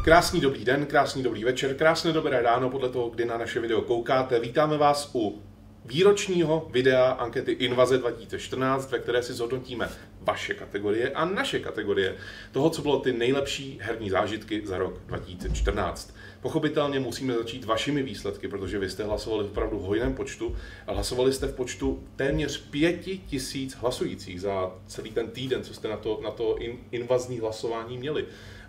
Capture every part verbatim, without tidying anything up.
Krásný dobrý den, krásný dobrý večer, krásné dobré ráno podle toho, kdy na naše video koukáte. Vítáme vás u výročního videa ankety Invaze dva tisíce čtrnáct, ve které si zhodnotíme vaše kategorie a naše kategorie toho, co bylo ty nejlepší herní zážitky za rok dva tisíce čtrnáct. Pochopitelně musíme začít vašimi výsledky, protože vy jste hlasovali v opravdu hojném počtu a hlasovali jste v počtu téměř pěti tisíc hlasujících za celý ten týden, co jste na to, na to in, invazní hlasování měli.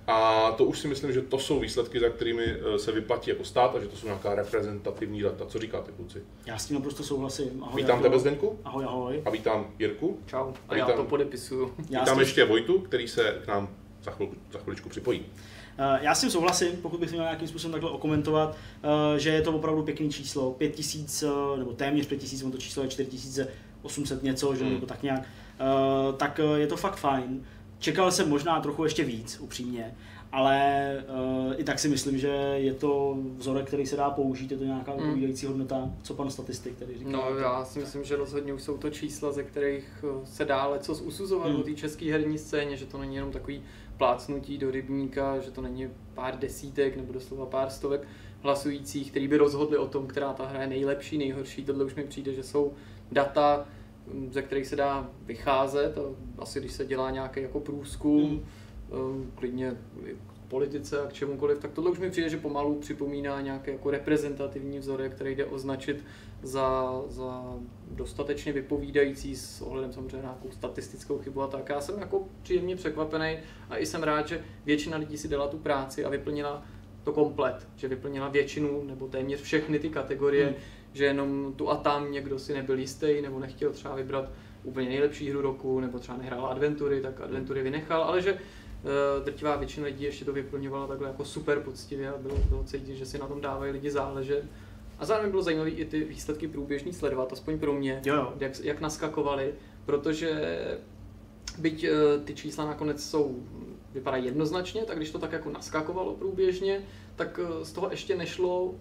A to už si myslím, že to jsou výsledky, za kterými se vyplatí jako stát a že to jsou nějaká reprezentativní data. Co říkáte, kluci? Já s tím naprosto souhlasím. Ahoj, vítám tebe, Zdeňku. Ahoj, ahoj. A vítám Jirku. Čau. A vítám, já to podepisuju. Vítám ještě Vojtu, který se k nám za, chvíli, za chviličku připojí. Já s tím souhlasím, pokud bych měl nějakým způsobem takhle okomentovat, že je to opravdu pěkný číslo. pět tisíc, nebo téměř pět tisíc, to číslo je čtyři tisíce osm set něco, že hmm. nebo tak nějak. Tak je to fakt fajn. Čekal jsem možná trochu ještě víc, upřímně. Ale uh, i tak si myslím, že je to vzorek, který se dá použít, je to nějaká odpovídající hodnota, co pan statistik tady říká. No já si myslím, že rozhodně už jsou to čísla, ze kterých se dá lecos usuzovat hmm. o té české herní scéně, že to není jenom takový plácnutí do rybníka, že to není pár desítek nebo doslova pár stovek hlasujících, který by rozhodli o tom, která ta hra je nejlepší, nejhorší. Tohle už mi přijde, že jsou data, ze kterých se dá vycházet, a asi když se dělá nějaký jako průzkum, hmm. klidně k politice a k čemukoliv, tak tohle už mi přijde, že pomalu připomíná nějaký jako reprezentativní vzorek, který jde označit za, za dostatečně vypovídající s ohledem samozřejmě na nějakou statistickou chybu a tak. Já jsem jako příjemně překvapený a i jsem rád, že většina lidí si dala tu práci a vyplnila to komplet, že vyplnila většinu nebo téměř všechny ty kategorie, hmm. že jenom tu a tam někdo si nebyl jistý nebo nechtěl třeba vybrat úplně nejlepší hru roku nebo třeba nehrál adventury, tak adventury vynechal, ale že drtivá většina lidí ještě to vyplňovala takhle jako super poctivě a bylo, bylo cítit, že si na tom dávají lidi záležet. A zároveň bylo zajímavé i ty výsledky průběžný sledovat, aspoň pro mě, jo, jo. Jak, jak naskakovali, protože byť ty čísla nakonec jsou, vypadají jednoznačně, tak když to tak jako naskakovalo průběžně, tak z toho ještě nešlo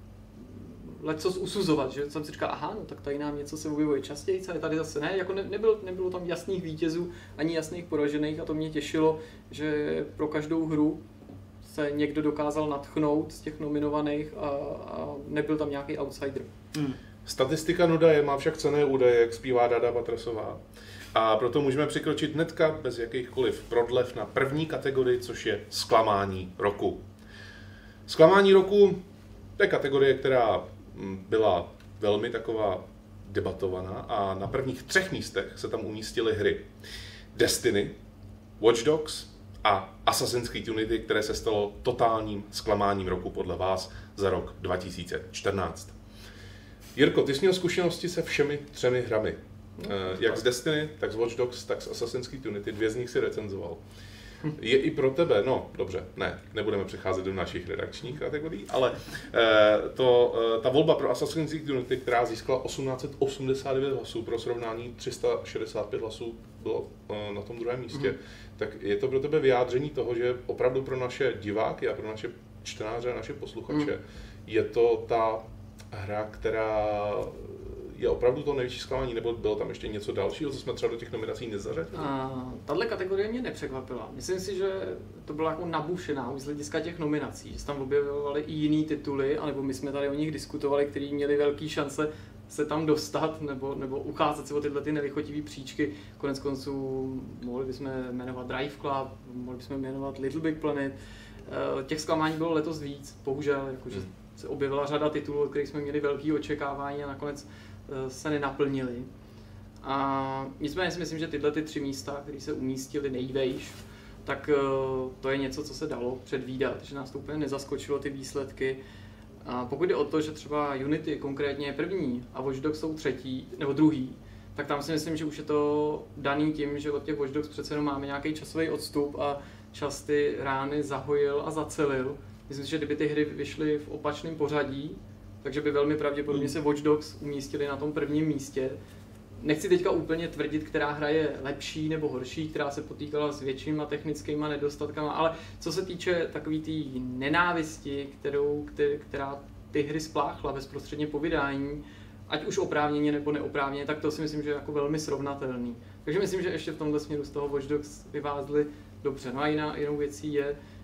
lecos usuzovat, že jsem si říkal, aha, no tak tady nám něco se objevuje častěji, ale tady zase ne, jako ne, nebylo, nebylo tam jasných vítězů, ani jasných poražených a to mě těšilo, že pro každou hru se někdo dokázal nadchnout z těch nominovaných a, a nebyl tam nějaký outsider. Hmm. Statistika nuda je, má však cenné údaje, jak zpívá Dada Batrasová. A proto můžeme přikročit hnedka bez jakýchkoliv prodlev na první kategorii, což je zklamání roku. Zklamání roku to je kategorie, která byla velmi taková debatovaná a na prvních třech místech se tam umístily hry Destiny, Watch Dogs a Assassin's Creed Unity, které se stalo totálním zklamáním roku podle vás za rok dva tisíce čtrnáct. Jirko, ty jsi měl zkušenosti se všemi třemi hrami. No, jak z Destiny, tak z Watch Dogs, tak z Assassin's Creed Unity, dvě z nich si recenzoval. Je i pro tebe, no dobře, ne, nebudeme přecházet do našich redakčních kategorií, ale eh, to, eh, ta volba pro Assassin's Creed Unity, která získala osmnáct set osmdesát devět hlasů, pro srovnání tři sta šedesát pět hlasů bylo eh, na tom druhém místě, mm. tak je to pro tebe vyjádření toho, že opravdu pro naše diváky a pro naše čtenáře a naše posluchače mm. je to ta hra, která je opravdu to největší zklamání, nebo bylo tam ještě něco dalšího, co jsme třeba do těch nominací nezařadili? Tahle kategorie mě nepřekvapila. Myslím si, že to bylo jako nabušená z hlediska těch nominací, že se tam objevovaly i jiný tituly, anebo my jsme tady o nich diskutovali, který měli velký šance se tam dostat, nebo, nebo ucházet se o tyhle ty nelichotivý příčky. Konec konců mohli bychom jmenovat Drive Club, mohli bychom jmenovat Little Big Planet. Těch zklamání bylo letos víc, bohužel, jakože hmm. se objevila řada titulů, od kterých jsme měli velké očekávání a nakonec se nenaplnily. A nicméně si myslím, že tyhle ty tři místa, které se umístily nejvejš, tak to je něco, co se dalo předvídat, že nás to úplně nezaskočilo ty výsledky. A pokud jde o to, že třeba Unity konkrétně je první a Watch Dogs jsou třetí nebo druhý, tak tam si myslím, že už je to daný tím, že od těch Watch Dogs přece jenom máme nějaký časový odstup a čas ty rány zahojil a zacelil. Myslím si, že kdyby ty hry vyšly v opačném pořadí, takže by velmi pravděpodobně se Watch Dogs umístili na tom prvním místě. Nechci teďka úplně tvrdit, která hra je lepší nebo horší, která se potýkala s většíma technickými nedostatkama, ale co se týče takový té nenávisti, kterou, která ty hry spláchla bezprostředně po vydání, ať už oprávněně nebo neoprávněně, tak to si myslím, že je jako velmi srovnatelný. Takže myslím, že ještě v tomhle směru z toho Watch Dogs vyvázli dobře. No a jiná, jinou věcí je,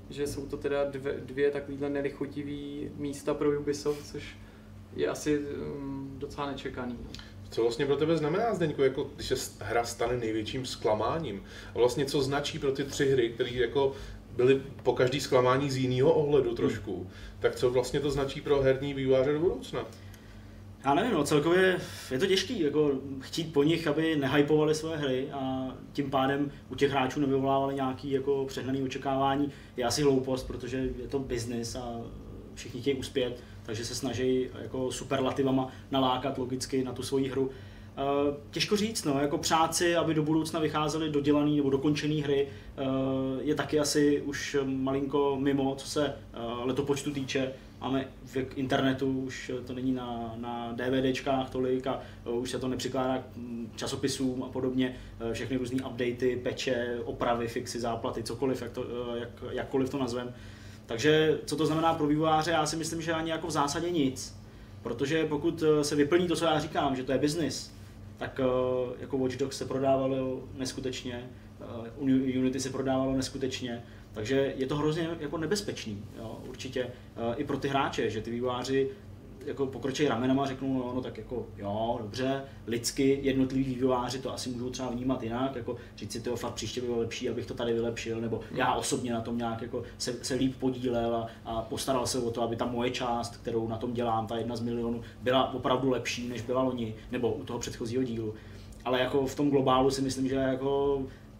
že jsou to teda dvě, dvě takovýhle nelichotivý místa pro Ubisoft, což je asi um, docela nečekaný. Co vlastně pro tebe znamená, Zdeňku, jako když se hra stane největším zklamáním? A vlastně co značí pro ty tři hry, které jako byly po každý zklamání z jiného ohledu trošku, hmm. tak co vlastně to značí pro herní vývojáře do budoucna? Já nevím, no, celkově je to těžký, jako chtít po nich, aby nehypovali své hry a tím pádem u těch hráčů nevyvolávali nějaký jako přehnaný očekávání, je asi hloupost, protože je to business a všichni chtějí uspět, takže se snaží jako superlativama nalákat logicky na tu svoji hru. Těžko říct, no, jako přát si, aby do budoucna vycházely dodělaný nebo dokončený hry, je taky asi už malinko mimo, co se letopočtu týče. Máme věk internetu, už to není na, na DVDčkách tolik a už se to nepřikládá k časopisům a podobně. Všechny různý updaty, peče, opravy, fixy, záplaty, cokoliv, jak to, jak, jakkoliv to nazvem. Takže co to znamená pro vývojáře, já si myslím, že ani jako v zásadě nic. Protože pokud se vyplní to, co já říkám, že to je business, tak jako Watch Dogs se prodávalo neskutečně, Unity se prodávalo neskutečně, takže je to hrozně jako nebezpečný, jo, určitě i pro ty hráče, že ty vývojáři jako pokročí ramenama a řeknou, no, no tak jako jo, dobře, lidsky jednotliví vývojáři to asi můžou třeba vnímat jinak, jako říct si, to fakt příště by bylo lepší, abych to tady vylepšil, nebo já osobně na tom nějak jako se, se líp podílel a, a postaral se o to, aby ta moje část, kterou na tom dělám, ta jedna z milionů, byla opravdu lepší, než byla loni, nebo u toho předchozího dílu. Ale jako v tom globálu si myslím, že jako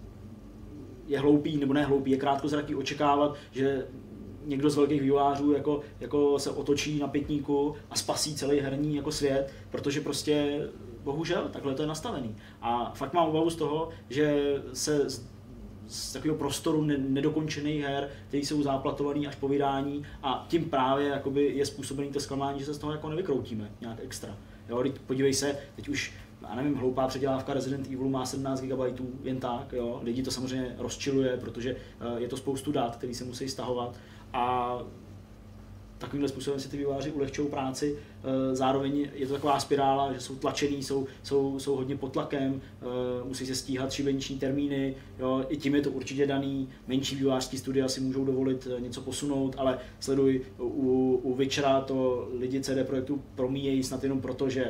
je hloupý, nebo ne hloupý, je krátkozraký očekávat, že někdo z velkých vývojářů jako, jako se otočí na pětníku a spasí celý herní jako svět, protože prostě bohužel takhle to je nastavený. A fakt mám obavu z toho, že se z, z takového prostoru nedokončených her, které jsou záplatovaný až po vydání a tím právě jakoby je způsobený to zklamání, že se z toho jako nevykroutíme nějak extra. Jo, podívej se, teď už já nevím, hloupá předělávka Resident Evilu má sedmnáct gigabajtů jen tak, jo. Lidi to samozřejmě rozčiluje, protože je to spoustu dat, které se musí stahovat a takovýmhle způsobem si ty vývojáři ulehčují práci. Zároveň je to taková spirála, že jsou tlačený, jsou, jsou, jsou hodně pod tlakem, musí se stíhat šibeniční termíny, jo. I tím je to určitě daný. Menší vývojářský studia si můžou dovolit něco posunout, ale sleduj, u, u Witchera to lidi C D Projektu promíjejí snad jenom proto, že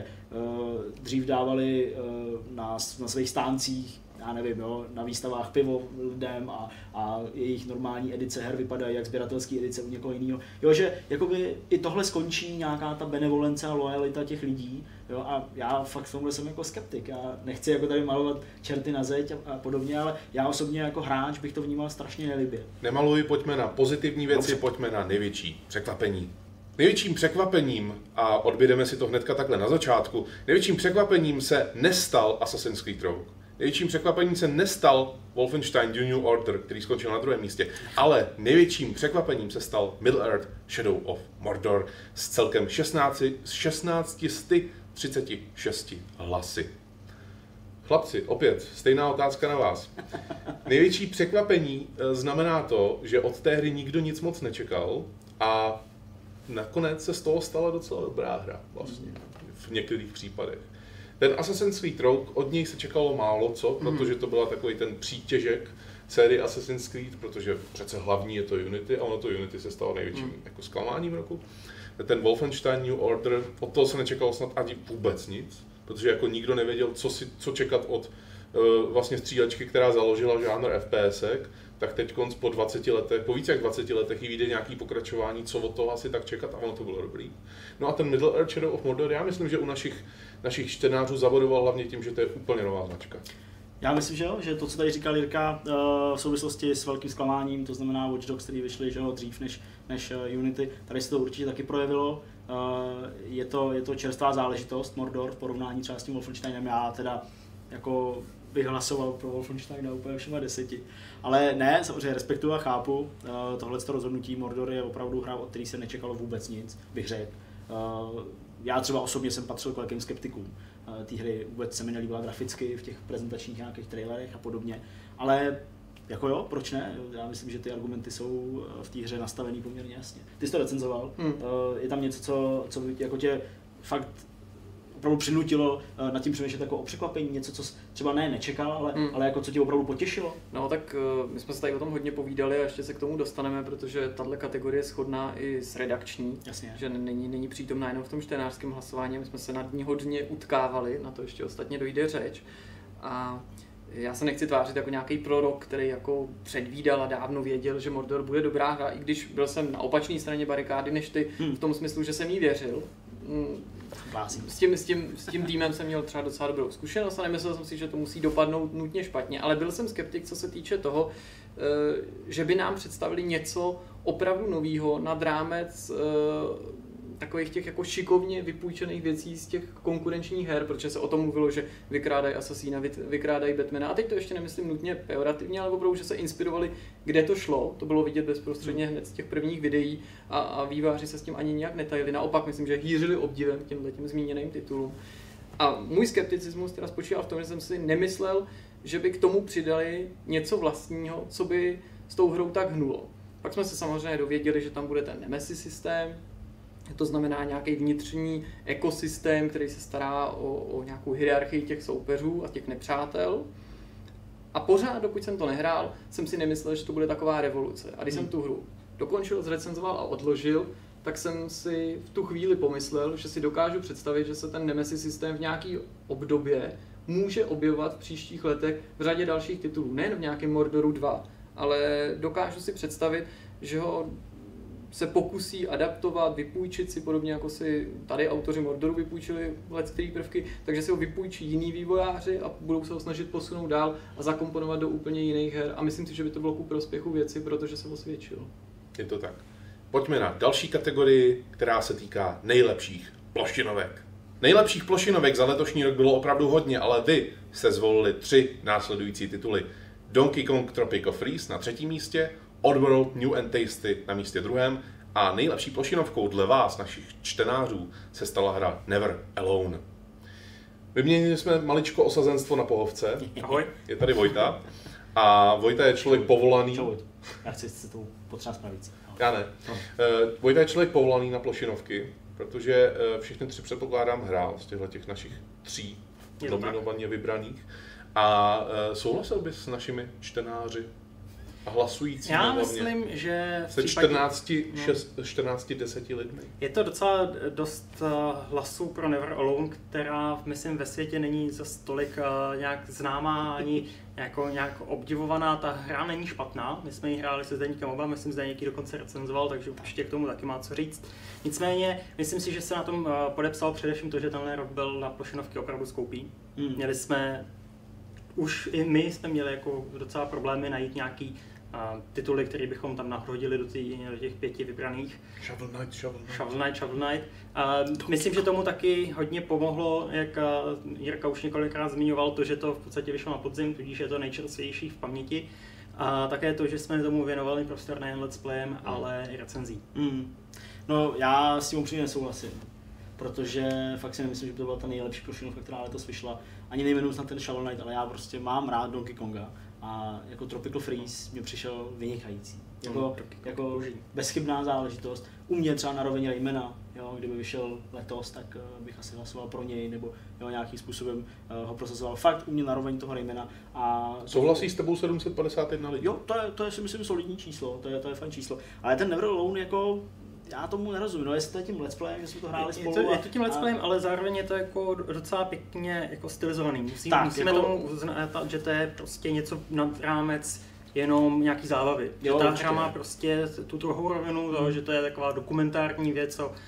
dřív dávali na, na svých stáncích, já nevím, jo, na výstavách pivo lidem a, a jejich normální edice her vypadají jak sběratelské edice u někoho jiného. Jo, že jakoby i tohle skončí nějaká ta benevolence a lojalita těch lidí, jo, a já fakt v tomhle jsem jako skeptik. Já nechci jako tady malovat čerty na zeď a, a podobně, ale já osobně jako hráč bych to vnímal strašně nelibě. Nemaluj, pojďme na pozitivní věci, Dobře. Pojďme na největší překvapení. Největším překvapením, a odbědeme si to hnedka takhle na začátku, největším překvapením se nestal Assassin's Creed Rogue. Největším překvapením se nestal Wolfenstein The New Order, který skončil na druhém místě, ale největším překvapením se stal Middle-earth Shadow of Mordor s celkem šestnáct set třicet šest hlasy. Chlapci, opět stejná otázka na vás. Největší překvapení znamená to, že od té hry nikdo nic moc nečekal a nakonec se z toho stala docela dobrá hra vlastně v některých případech. Ten Assassin's Creed Rogue, od něj se čekalo málo co, protože to byla takový ten přítěžek série Assassin's Creed, protože přece hlavní je to Unity a ono to Unity se stalo největším mm. jako zklamáním roku. Ten Wolfenstein New Order, od toho se nečekalo snad ani vůbec nic, protože jako nikdo nevěděl, co, si, co čekat od uh, vlastně střílečky, která založila žánr FPSek, tak teď konc po dvaceti letech, po více jak dvaceti letech jí vyjde nějaký pokračování, co od toho asi tak čekat a ono to bylo dobrý. No a ten Middle-earth Shadow of Mordor, já myslím, že u našich, našich čtenářů zavodoval hlavně tím, že to je úplně nová značka. Já myslím, že jo, že to, co tady říkal Jirka v souvislosti s velkým zklamáním, to znamená Watch Dogs, který vyšly že jo, dřív než, než Unity, tady se to určitě taky projevilo. Je to, je to čerstvá záležitost Mordor v porovnání třeba s tím Wolfensteinem, já teda jako bych hlasoval pro Wolfensteina úplně všema deseti. Ale ne, samozřejmě respektuju a chápu, tohle rozhodnutí Mordor je opravdu hra, od který se nečekalo vůbec nic, bych řekl. Já třeba osobně jsem patřil k velkým skeptikům té hry, vůbec se mi nelíbila graficky v těch prezentačních nějakých trailerech a podobně, ale jako jo, proč ne? Já myslím, že ty argumenty jsou v té hře nastavený poměrně jasně. Ty jsi to recenzoval, hmm. je tam něco, co, co jako tě fakt opravdu přinutilo uh, nad tím přemýšlet jako o překvapení, něco, co třeba ne nečekal, ale, hmm. ale jako co tě opravdu potěšilo? No tak uh, my jsme se tady o tom hodně povídali a ještě se k tomu dostaneme, protože tahle kategorie je shodná i s redakční, Jasně. že není, není přítomná jenom v tom čtenářském hlasování, my jsme se nad ní hodně utkávali, na to ještě ostatně dojde řeč. A já se nechci tvářit jako nějaký prorok, který jako předvídal a dávno věděl, že Mordor bude dobrá hra, i když byl jsem na opačné straně barikády než ty, hmm. v tom smyslu, že jsem jí věřil. S tím, s, tím, s tím týmem jsem měl třeba docela dobrou zkušenost a nemyslel jsem si, že to musí dopadnout nutně špatně, ale byl jsem skeptik, co se týče toho, že by nám představili něco opravdu novýho nad rámec takových těch jako šikovně vypůjčených věcí z těch konkurenčních her, protože se o tom mluvilo, že vykrádají Assassina, vykrádají Batmana. A teď to ještě nemyslím nutně pejorativně, ale opravdu, že se inspirovali, kde to šlo. To bylo vidět bezprostředně hned z těch prvních videí a, a výváři se s tím ani nějak netajili. Naopak myslím, že hýřili obdivem k těmhletím zmíněným titulům. A můj skepticismus teda spočíval v tom, že jsem si nemyslel, že by k tomu přidali něco vlastního, co by s tou hrou tak hnulo. Pak jsme se samozřejmě dověděli, že tam bude ten Nemesis systém. To znamená nějaký vnitřní ekosystém, který se stará o, o nějakou hierarchii těch soupeřů a těch nepřátel. A pořád, dokud jsem to nehrál, jsem si nemyslel, že to bude taková revoluce. A když hmm. jsem tu hru dokončil, zrecenzoval a odložil, tak jsem si v tu chvíli pomyslel, že si dokážu představit, že se ten Nemesis systém v nějaký obdobě může objevovat v příštích letech v řadě dalších titulů. Nejen v nějakém Mordoru dva, ale dokážu si představit, že ho se pokusí adaptovat, vypůjčit si, podobně jako si tady autoři Mordoru vypůjčili leckterý prvky, takže si ho vypůjčí jiní vývojáři a budou se ho snažit posunout dál a zakomponovat do úplně jiných her. A myslím si, že by to bylo ku prospěchu věci, protože se osvědčil. Je to tak. Pojďme na další kategorii, která se týká nejlepších plošinovek. Nejlepších plošinovek za letošní rok bylo opravdu hodně, ale vy jste zvolili tři následující tituly. Donkey Kong Tropical Freeze na třetím místě, Oddworld New and Tasty na místě druhém a nejlepší plošinovkou dle vás, našich čtenářů, se stala hra Never Alone. Vyměnili jsme maličko osazenstvo na pohovce. Ahoj. Je tady Vojta. A Vojta je člověk povolaný... Čau, já chci si tu potřást navíc. Já ne. No. Vojta je člověk povolaný na plošinovky, protože všechny tři předpokládám hrál z těchto těch našich tří nominovaně vybraných. A souhlasil bys s našimi čtenáři a hlasující? Já myslím, že se čtrnácti, čtrnácti deseti lidmi. Je to docela dost hlasů pro Never Alone, která myslím ve světě není za tolik nějak známá ani jako nějak obdivovaná. Ta hra není špatná, my jsme ji hráli se Zdeníkem oba, myslím, že Zdeník ji dokonce recenzoval, takže určitě k tomu taky má co říct. Nicméně, myslím si, že se na tom podepsal především to, že tenhle rok byl na plošinovky opravdu skoupý. Hmm. Měli jsme, už i my jsme měli jako docela problémy najít nějaký a tituly, které bychom tam nahodili do, tý, do těch pěti vybraných. Shovel Knight, Shovel Knight. Shovel Knight, Shovel Knight. A myslím, že tomu taky hodně pomohlo, jak Jirka už několikrát zmiňoval, to, že to v podstatě vyšlo na podzim, tudíž je to nejčerstvější v paměti. A také to, že jsme tomu věnovali prostor nejen let's playem, mm. ale i recenzí. Mm. No, já s tím upřímně nesouhlasím, protože fakt si nemyslím, že by to byla ta nejlepší plošinovka, která letos vyšla. Ani nejmenuji snad ten Shovel Knight, ale já prostě mám rád Donkey Konga. A jako Tropical Freeze mi přišel vynikající. Jako, mm, jako bezchybná záležitost. U mě třeba na roveň Raymana, jo, kdyby vyšel letos, tak uh, bych asi hlasoval pro něj, nebo jo, nějakým způsobem uh, ho prosazoval. Fakt u mě na roveň toho Raymana. A souhlasí s tebou sedm set padesát jedna lidí? Jo, to je, to je si myslím solidní číslo, to je, to je fajn číslo. Ale ten Never Alone jako... Já tomu nerozumím, no jestli to je tím let's playem, že jsme to hráli je, spolu. Je to, je to tím let's playem, a... ale zároveň je to jako docela pěkně jako stylizovaný. Musím, tak, musíme jako... tomu uznat, že to je prostě něco nad rámec jenom nějaký zábavy. Jo, že ta určitě. hra má prostě tu druhou rovinu, hmm. že to je taková dokumentární věc o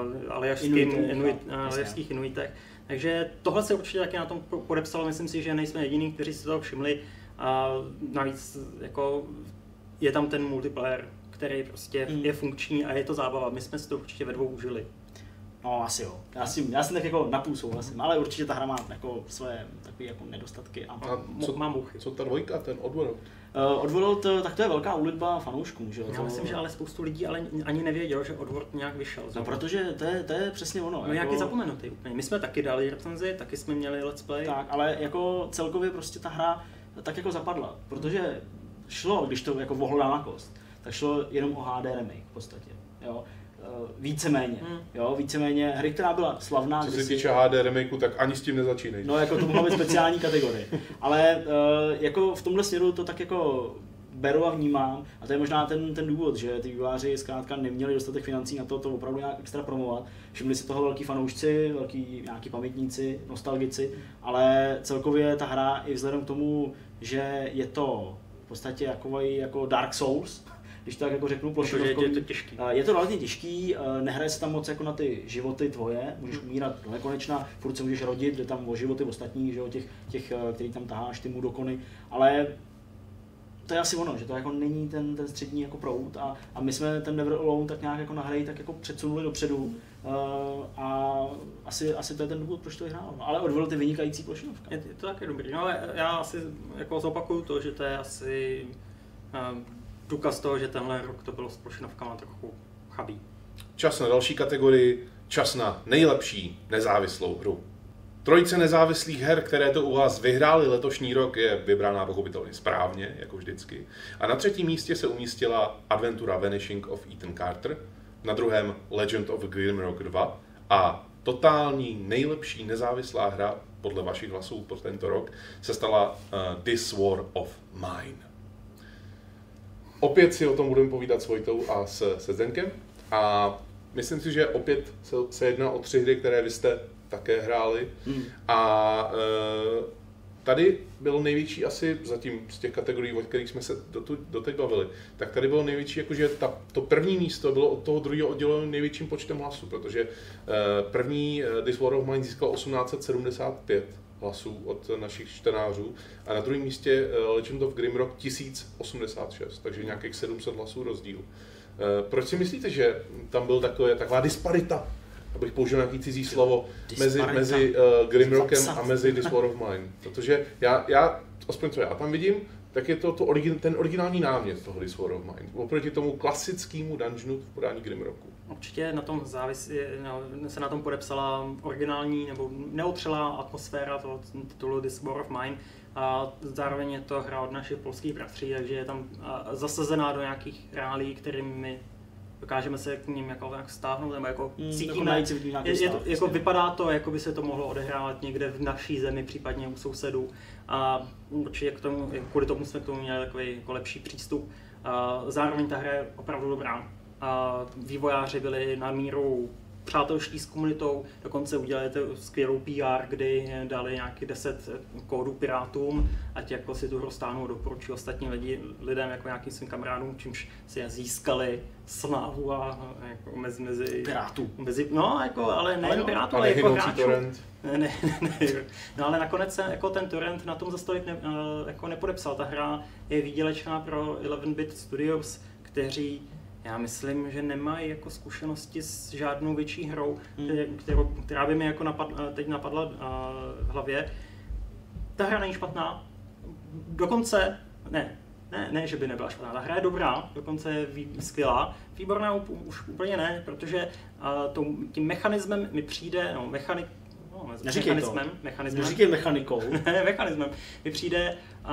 aljašských inuitech. Takže tohle se určitě taky na tom podepsalo, myslím si, že nejsme jediní, kteří si toho všimli. A navíc jako je tam ten multiplayer, který prostě mm. je funkční a je to zábava. My jsme si to určitě ve dvou užili. No asi jo. Já si, já si tak jako napůl souhlasím, ale určitě ta hra má jako své takové jako nedostatky. A, a co, mám buchy. Co ta dvojka, ten Oddworld? Uh, Oddworld, tak to je velká úlitba fanouškům, že jo? Já myslím, že ale spoustu lidí ale ani nevědělo, že Oddworld nějak vyšel. No protože to je, to je přesně ono. No jako... nějaký zapomenutý úplně. My jsme taky dali recenzi, taky jsme měli let's play. Tak, ale jako celkově prostě ta hra tak jako zapadla, protože šlo, když to jako vohlo na kost, tak šlo jenom o H D remake v podstatě, jo. víceméně, hmm. jo, víceméně hry, která byla slavná. Co se týče H D remakeu, tak ani s tím nezačínej. No, jako to mohla být speciální kategorie. Ale uh, jako v tomhle směru to tak jako beru a vnímám, a to je možná ten, ten důvod, že ty vývojáři zkrátka neměli dostatek financí na to, to opravdu nějak extra promovat. Všimli si toho velký fanoušci, velký nějaký pamětníci, nostalgici, ale celkově ta hra i vzhledem k tomu, že je to v podstatě jakovej, jako Dark Souls, když to tak jako řeknu plošinovkový, je to těžký. Je to relativně těžký, nehraje se tam moc jako na ty životy tvoje, můžeš umírat do nekonečna, furt se můžeš rodit, jde tam o životy ostatních, že jo, těch, těch, který tam taháš, ty mudokony, ale to je asi ono, že to jako není ten, ten střední jako proud a, a my jsme ten Never Alone tak nějak jako na hry tak jako předsunuli dopředu uh, a asi, asi to je ten důvod, proč to vyhrál, no, ale odvolil ty vynikající plošinovka. Je, je to taky dobrý, no já asi jako zopakuju to, že to je asi um, důkaz toho, že tenhle rok to bylo s plošinovkama trochu chabý. Čas na další kategorii, čas na nejlepší nezávislou hru. Trojice nezávislých her, které to u vás vyhrály letošní rok, je vybraná pochopitelně správně, jako vždycky. A na třetím místě se umístila Adventura Vanishing of Ethan Carter, na druhém Legend of Grimrock dva a totální nejlepší nezávislá hra, podle vašich hlasů pro tento rok, se stala uh, This War of Mine. Opět si o tom budeme povídat s Vojtou a s, se Zdenkem a myslím si, že opět se, se jedná o tři hry, které vy jste také hráli. Hmm. A e, tady byl největší asi zatím z těch kategorií, o kterých jsme se doteď bavili, tak tady bylo největší, jakože ta, to první místo bylo od toho druhého odděleno největším počtem hlasů, protože e, první e, This War of Mine získal osmnáct set sedmdesát pět hlasů od našich čtenářů a na druhém místě e, Legend of Grimrock tisíc osmdesát šest, takže nějakých sedm set hlasů rozdíl. E, proč si myslíte, že tam byl takové, taková disparita, abych použil nějaký cizí slovo, mezi, mezi uh, Grimrockem a mezi This War of Mine? Protože já, já, aspoň co já tam vidím, tak je to, to origin, ten originální námět toho This War of Mine, oproti tomu klasickému dungeonu v podání Grimrocku. Určitě na tom závisí, no, se na tom podepsala originální nebo neotřelá atmosféra toho titulu This War of Mine a zároveň je to hra od našich polských bratří, takže je tam zasazená do nějakých reálí, kterými dokážeme se k ním jako nějak stáhnout, nebo jako mm, cítíme, je, je, je to, jako vypadá to, jako by se to mohlo odehrávat někde v naší zemi, případně u sousedů. A určitě k tomu, kvůli tomu jsme k tomu měli takový jako lepší přístup. A zároveň ta hra je opravdu dobrá. A vývojáři byli na míru přátelští s komunitou, dokonce udělali to skvělou P R, kdy dali nějaký deset kódů pirátům, ať jako si tu hru stáhnou, doporučuji ostatní lidi, lidem jako nějakým svým kamarádům, čímž si získali slávu a jako mezi, mezi pirátů. Mezi, no, jako, ale nejen pirátů, ale jako hráčů. Ne, ne, ne, no ale nakonec se jako ten torrent na tom za stolik ne, jako nepodepsal. Ta hra je výdělečná pro eleven bit Studios, kteří já myslím, že nemají jako zkušenosti s žádnou větší hrou, hmm. kterou, která by mi jako napad, teď napadla uh, v hlavě. Ta hra není špatná, dokonce, ne, ne, ne, že by nebyla špatná, ta hra je dobrá, dokonce je vý, skvělá, výborná už úplně ne, protože uh, to, tím mechanismem mi přijde, no, mechanik, no, mechanismem, mechanismem, neříkej mechanikou, ne, mechanismem, mi přijde uh,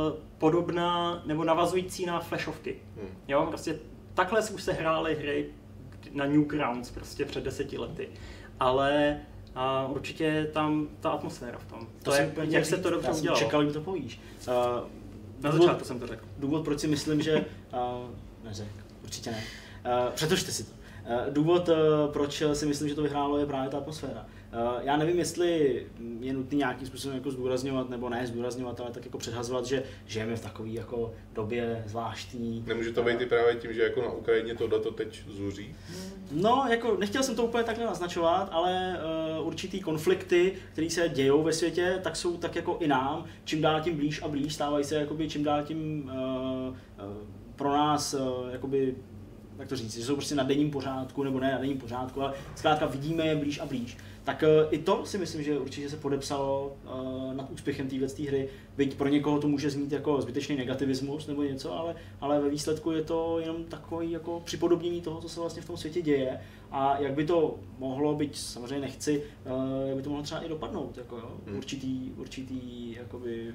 podobná nebo navazující na flashovky, hmm. jo, prostě takhle už se hrály hry na Newgrounds prostě před deseti lety, ale uh, určitě tam ta atmosféra v tom. To to je, jak říct, se to dobře udělalo. Čekal, že to povíš. Uh, na začátku jsem to řekl. Důvod, proč si myslím, že... Uh, neřek, určitě ne. Uh, přetočte si to. Uh, důvod, uh, proč si myslím, že to vyhrálo, je právě ta atmosféra. Uh, já nevím, jestli je nutný nějakým způsobem jako zdůrazňovat, nebo ne zdůrazňovat, ale tak jako předhazovat, že žijeme v takové jako době zvláštní. Nemůže to být i právě tím, že jako na Ukrajině tohleto teď zuří? No, jako nechtěl jsem to úplně takhle naznačovat, ale uh, určitý konflikty, které se dějou ve světě, tak jsou tak jako i nám, čím dál tím blíž a blíž, stávají se jakoby čím dál tím uh, uh, pro nás uh, jakoby, jak to říct, že jsou prostě na denním pořádku, nebo ne na denním pořádku, ale zkrátka vidíme je blíž a blíž. Tak uh, i to si myslím, že určitě se podepsalo uh, nad úspěchem této hry. Byť pro někoho to může znít jako zbytečný negativismus nebo něco, ale, ale ve výsledku je to jenom takový jako připodobnění toho, co se vlastně v tom světě děje a jak by to mohlo, byť samozřejmě nechci, uh, jak by to mohlo třeba i dopadnout, jako jo, hmm. určitý, určitý jakoby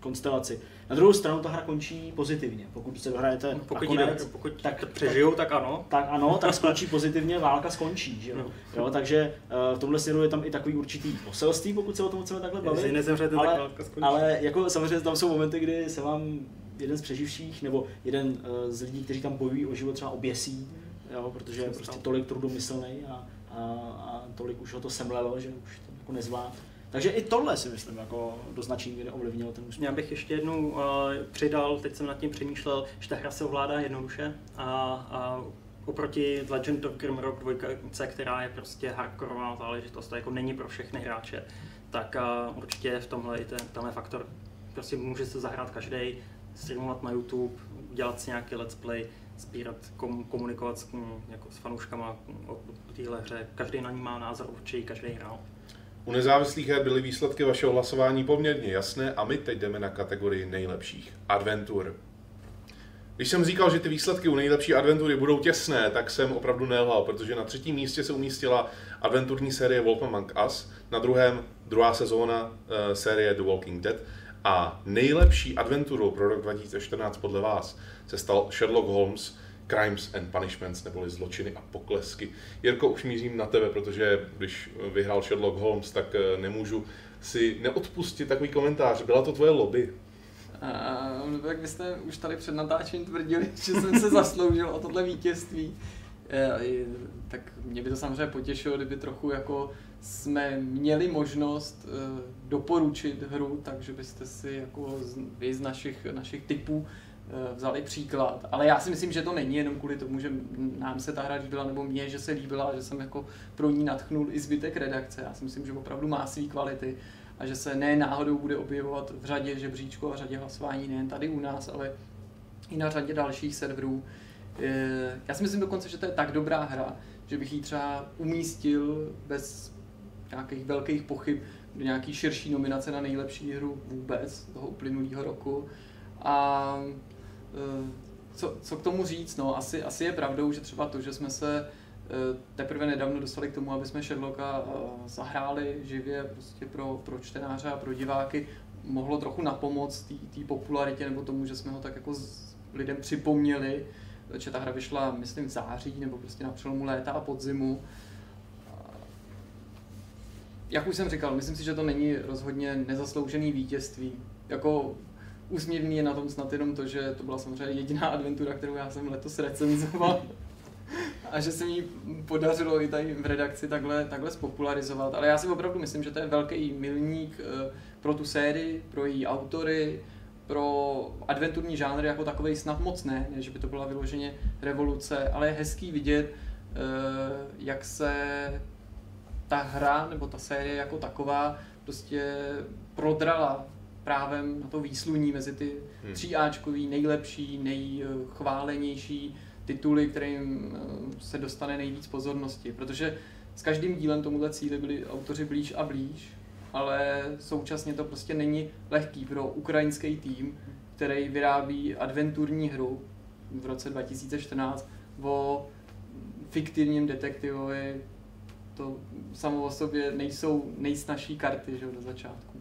konstelaci. Na druhou stranu ta hra končí pozitivně, pokud se dohrajete no, pokud, nakonec, jde, pokud tak přežijou, tak ano. Tak ano, tak skončí pozitivně, válka skončí, že jo? No. Jo, takže uh, v tomhle směru je tam i takový určitý poselství, pokud se o tom chceme takhle bavit. Jestli nezemřete, ale, tak válka skončí. Ale jako samozřejmě tam jsou momenty, kdy se vám jeden z přeživších nebo jeden uh, z lidí, kteří tam bojují o život, třeba oběsí, jo, protože je prostě tolik trudomyslnej a, a, a tolik už ho to semlelo, že už to jako nezvládl. Takže i tohle si myslím, jako do značné míry ovlivnilo ten úspěch. Já bych ještě jednou uh, přidal, teď jsem nad tím přemýšlel, že ta hra se ovládá jednoduše a, a oproti Legend of Grimrock dva, která je prostě hardkorová záležitost, to jako není pro všechny hráče, tak uh, určitě v tomhle i ten, tenhle faktor, prostě může se zahrát každý, streamovat na YouTube, dělat si nějaký let's play, sbírat, kom, komunikovat s, jako s fanouškama o téhle hře, každý na ní má názor určitě, každý hrál. U nezávislých her byly výsledky vašeho hlasování poměrně jasné a my teď jdeme na kategorii nejlepších adventur. Když jsem říkal, že ty výsledky u nejlepší adventury budou těsné, tak jsem opravdu nelhal, protože na třetím místě se umístila adventurní série Wolf Among Us, na druhém druhá sezóna uh, série The Walking Dead a nejlepší adventurou pro rok dva tisíce čtrnáct podle vás se stal Sherlock Holmes Crimes and Punishments, neboli Zločiny a poklesky. Jirko, už mířím na tebe, protože když vyhrál Sherlock Holmes, tak nemůžu si neodpustit takový komentář. Byla to tvoje lobby? Uh, jak byste už tady před natáčením tvrdili, že jsem se zasloužil o tohle vítězství, uh, tak mě by to samozřejmě potěšilo, kdyby trochu jako jsme měli možnost uh, doporučit hru, takže byste si jako z, vy z našich, našich typů vzali příklad, ale já si myslím, že to není jenom kvůli tomu, že nám se ta hra líbila, nebo mně, že se líbila, že jsem jako pro ní nadchnul i zbytek redakce. Já si myslím, že opravdu má svý kvality a že se ne náhodou bude objevovat v řadě žebříčků a v řadě hlasování nejen tady u nás, ale i na řadě dalších serverů. Já si myslím dokonce, že to je tak dobrá hra, že bych ji třeba umístil bez nějakých velkých pochyb do nějaký širší nominace na nejlepší hru vůbec toho uplynulého roku. A co, co k tomu říct, no, asi, asi je pravdou, že třeba to, že jsme se teprve nedávno dostali k tomu, aby jsme Sherlocka zahráli živě prostě pro, pro čtenáře a pro diváky, mohlo trochu napomoct té popularitě nebo tomu, že jsme ho tak jako lidem připomněli, že ta hra vyšla, myslím, v září nebo prostě na přelomu léta a podzimu. Jak už jsem říkal, myslím si, že to není rozhodně nezasloužený vítězství. Jako úsměvný je na tom snad jenom to, že to byla samozřejmě jediná adventura, kterou já jsem letos recenzoval a že se mi podařilo i tady v redakci takhle, takhle spopularizovat. Ale já si opravdu myslím, že to je velký milník pro tu sérii, pro její autory, pro adventurní žánr jako takovej snad moc ne, ne, že by to byla vyloženě revoluce, ale je hezký vidět, jak se ta hra nebo ta série jako taková prostě prodrala právem na to výsluní mezi ty hmm. tříáčkový, nejlepší, nejchválenější tituly, kterým se dostane nejvíc pozornosti. Protože s každým dílem tomuhle cíli byli autoři blíž a blíž, ale současně to prostě není lehký pro ukrajinský tým, který vyrábí adventurní hru v roce dva tisíce čtrnáct o fiktivním detektivovi. To samo o sobě nejsou nejsnažší karty, že, do začátku.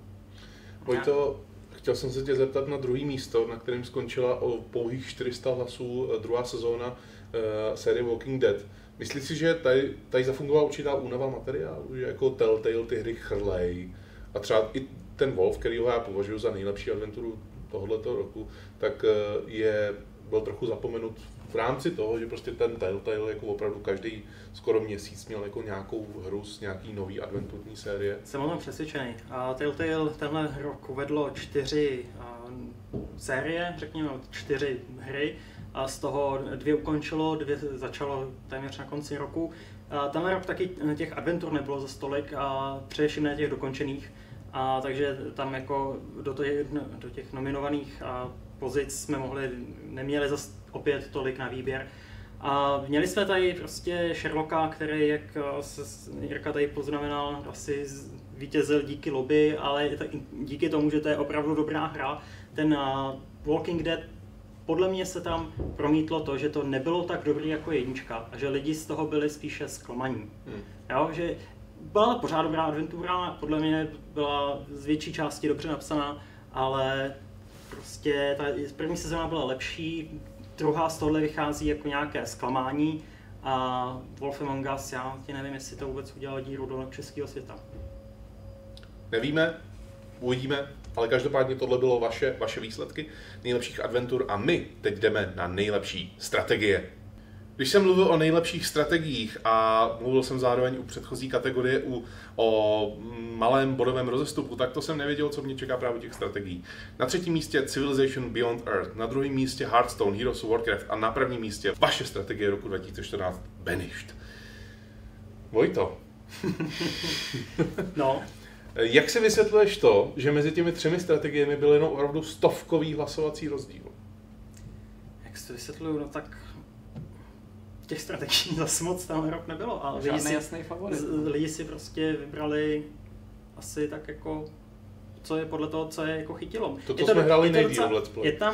Vojto, chtěl jsem se tě zeptat na druhý místo, na kterém skončila o pouhých čtyři sta hlasů druhá sezóna uh, série Walking Dead. Myslíš si, že tady, tady zafungovala určitá únava materiálu, že jako Telltale ty hry chrlej a třeba i ten Wolf, kterýho já považuji za nejlepší adventuru tohoto roku, tak uh, je, byl trochu zapomenut v rámci toho, že prostě ten Telltale jako opravdu každý skoro měsíc měl jako nějakou hru z nějaký nový adventurní série. Jsem o tom přesvědčený. A Telltale tenhle rok uvedlo čtyři uh, série, řekněme čtyři hry, a z toho dvě ukončilo, dvě začalo téměř na konci roku. A tenhle rok taky těch adventur nebylo za stolik, a především ne těch dokončených. A takže tam jako do těch, do těch nominovaných a pozic jsme mohli, neměli zas opět tolik na výběr. A měli jsme tady prostě Sherlocka, který, jak se Jirka tady poznamenal, asi vítězil díky lobby, ale díky tomu, že to je opravdu dobrá hra. Ten Walking Dead, podle mě se tam promítlo to, že to nebylo tak dobrý jako jednička a že lidi z toho byli spíše zklamaní. Hmm. Jo, že byla pořád dobrá adventura, podle mě byla z větší části dobře napsaná, ale prostě ta první sezóna byla lepší, druhá z tohle vychází jako nějaké zklamání a Wolf Among Us, já ti nevím, jestli to vůbec udělalo díru do českého světa. Nevíme, uvidíme, ale každopádně tohle bylo vaše, vaše výsledky nejlepších adventur a my teď jdeme na nejlepší strategie. Když jsem mluvil o nejlepších strategiích a mluvil jsem zároveň u předchozí kategorie u, o malém bodovém rozestupu, tak to jsem nevěděl, co mě čeká právě těch strategií. Na třetím místě Civilization Beyond Earth, na druhém místě Hearthstone, Heroes of Warcraft a na prvním místě vaše strategie roku dva tisíce čtrnáct Banished. Vojto. No. Jak si vysvětluješ to, že mezi těmi třemi strategiemi byl jenom opravdu stovkový hlasovací rozdíl? Jak si to vysvětluju, no tak těch strategií zase moc tam rok nebylo, ale žádný lidi si, jasný favorit. lidi si prostě vybrali asi tak jako, co je podle toho, co je jako chytilo. To, to je to, jsme hráli je to nejdýl docela, v Let's Play. Je tam,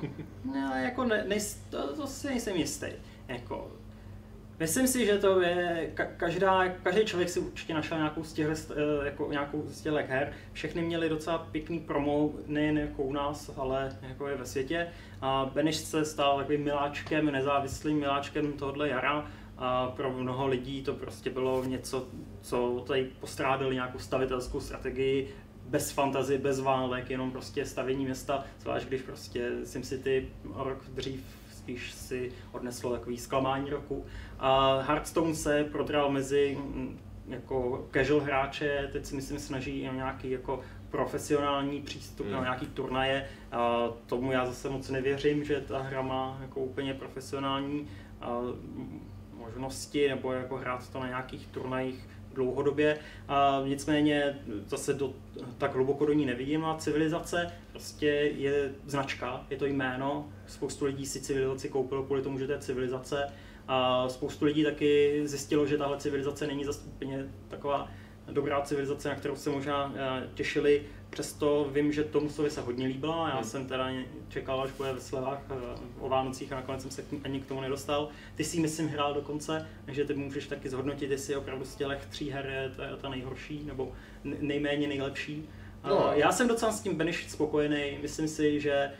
ne, jako ne, nej, to, to si nejsem jistý. Jako, myslím si, že to je, ka, každá, každý člověk si určitě našel nějakou z těchto, jako nějakou z těchto her. Všechny měly docela pěkný promo, nejen jako u nás, ale jako je ve světě. A Banished se stal takovým miláčkem, nezávislým miláčkem tohohle jara. A pro mnoho lidí to prostě bylo něco, co tady postrádali nějakou stavitelskou strategii, bez fantazie, bez válek, jenom prostě stavění města, zvlášť když prostě SimCity rok dřív spíš si odneslo takový zklamání roku. A Hearthstone se prodral mezi jako casual hráče, teď si myslím snaží o nějaký jako profesionální přístup hmm. na nějaký turnaje. A tomu já zase moc nevěřím, že ta hra má jako úplně profesionální a, možnosti nebo jako hrát to na nějakých turnajích dlouhodobě. A nicméně zase do, tak hluboko do ní nevidím. A Civilizace prostě je značka, je to jméno. Spoustu lidí si Civilizaci koupilo kvůli tomu, že to je civilizace. A spoustu lidí taky zjistilo, že tahle civilizace není zase úplně taková dobrá civilizace, na kterou se možná těšili. Přesto vím, že tomu slovi se hodně líbila. Já hmm. jsem teda čekal, až bude ve slevách o Vánocích a nakonec jsem se ani k tomu nedostal. Ty si myslím hrál dokonce, takže ty můžeš taky zhodnotit, jestli opravdu z těch tří her je ta, ta nejhorší nebo nejméně nejlepší. No. Já jsem docela s tím Banished spokojený. Myslím si, že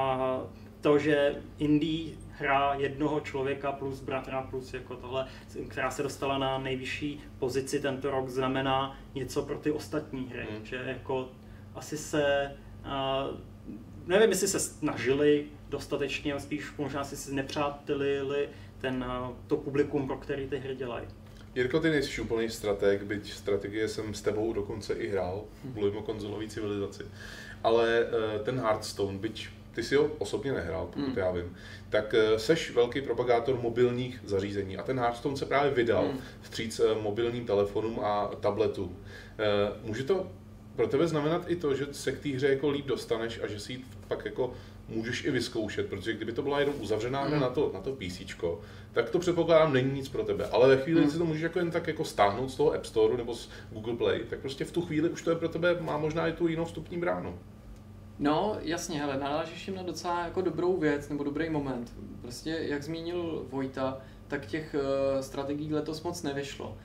to, že indie hra jednoho člověka plus bratra plus jako tohle, která se dostala na nejvyšší pozici tento rok, znamená něco pro ty ostatní hry. Hmm. Že jako asi se, uh, nevím, jestli se snažili dostatečně, spíš možná si si nepřátelili ten, uh, to publikum, pro který ty hry dělají. Jirko, ty nejsi úplný strateg, byť strategie jsem s tebou dokonce i hrál, mluvím o konzolový civilizaci. Ale uh, ten Hearthstone, byť ty si ho osobně nehrál, pokud mm. já vím, tak seš velký propagátor mobilních zařízení a ten Hearthstone se právě vydal mm. vstříc mobilním telefonům a tabletům. Může to pro tebe znamenat i to, že se k té hře jako líp dostaneš a že si ji pak jako můžeš i vyzkoušet, protože kdyby to byla jenom uzavřená hra mm. na to, na to PCčko, tak to předpokládám není nic pro tebe, ale ve chvíli, kdy mm. si to můžeš jako jen tak jako stáhnout z toho App Store nebo z Google Play, tak prostě v tu chvíli už to je pro tebe, má možná i tu jinou vstupní bránu. No, jasně, hele, narážíš jim na docela jako dobrou věc, nebo dobrý moment. Prostě, jak zmínil Vojta, tak těch uh, strategií letos moc nevyšlo.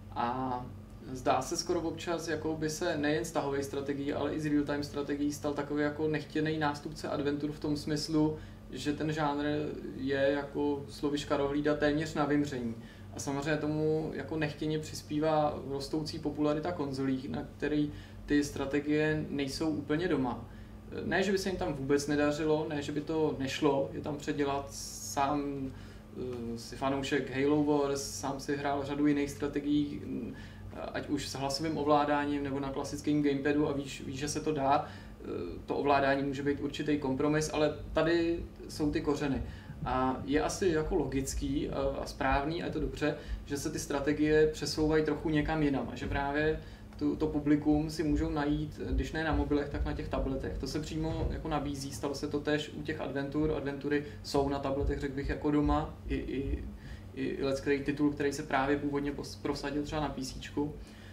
A zdá se skoro občas, jako by se nejen stahovej strategií, ale i z real-time strategií stal takový jako nechtěný nástupce adventur v tom smyslu, že ten žánr je jako slovíčka rohlída téměř na vymření. A samozřejmě tomu jako nechtěně přispívá rostoucí popularita konzolí, na který ty strategie nejsou úplně doma. Ne, že by se jim tam vůbec nedařilo, ne, že by to nešlo, je tam předělat, sám uh, si fanoušek Halo Wars, sám si hrál řadu jiných strategií, ať už s hlasovým ovládáním nebo na klasickém gamepadu a víš, víš, že se to dá. To ovládání může být určitý kompromis, ale tady jsou ty kořeny. A je asi jako logický a správný, a je to dobře, že se ty strategie přesouvají trochu někam jinam a že právě To, to publikum si můžou najít, když ne na mobilech, tak na těch tabletech. To se přímo jako nabízí, stalo se to též u těch adventur. Adventury jsou na tabletech, řekl bych, jako doma. I, i, i leckterý titul, který se právě původně prosadil třeba na PCčku.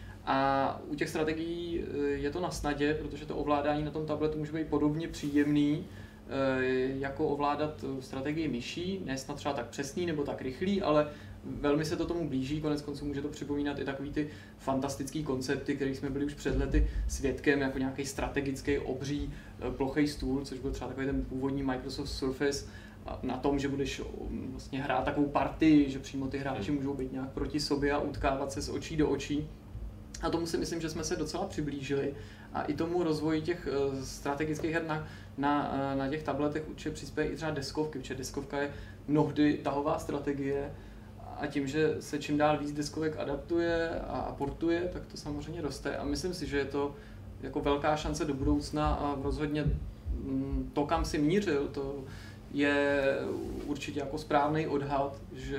A u těch strategií je to na snadě, protože to ovládání na tom tabletu může být podobně příjemný, jako ovládat strategii myší, ne snad třeba tak přesný nebo tak rychlý, ale velmi se to tomu blíží, konec konců může to připomínat i takový ty fantastický koncepty, kterých jsme byli už před lety svědkem, jako nějaký strategický obří plochý stůl, což byl třeba takový ten původní Microsoft Surface, na tom, že budeš vlastně hrát takovou partii, že přímo ty hráči můžou být nějak proti sobě a utkávat se z očí do očí. A tomu si myslím, že jsme se docela přiblížili a i tomu rozvoji těch strategických her na, na, na těch tabletech určitě přispěje i třeba deskovky, protože deskovka je mnohdy tahová strategie a tím, že se čím dál víc deskovek adaptuje a portuje, tak to samozřejmě roste a myslím si, že je to jako velká šance do budoucna a rozhodně to, kam si mířil, to je určitě jako správný odhad, že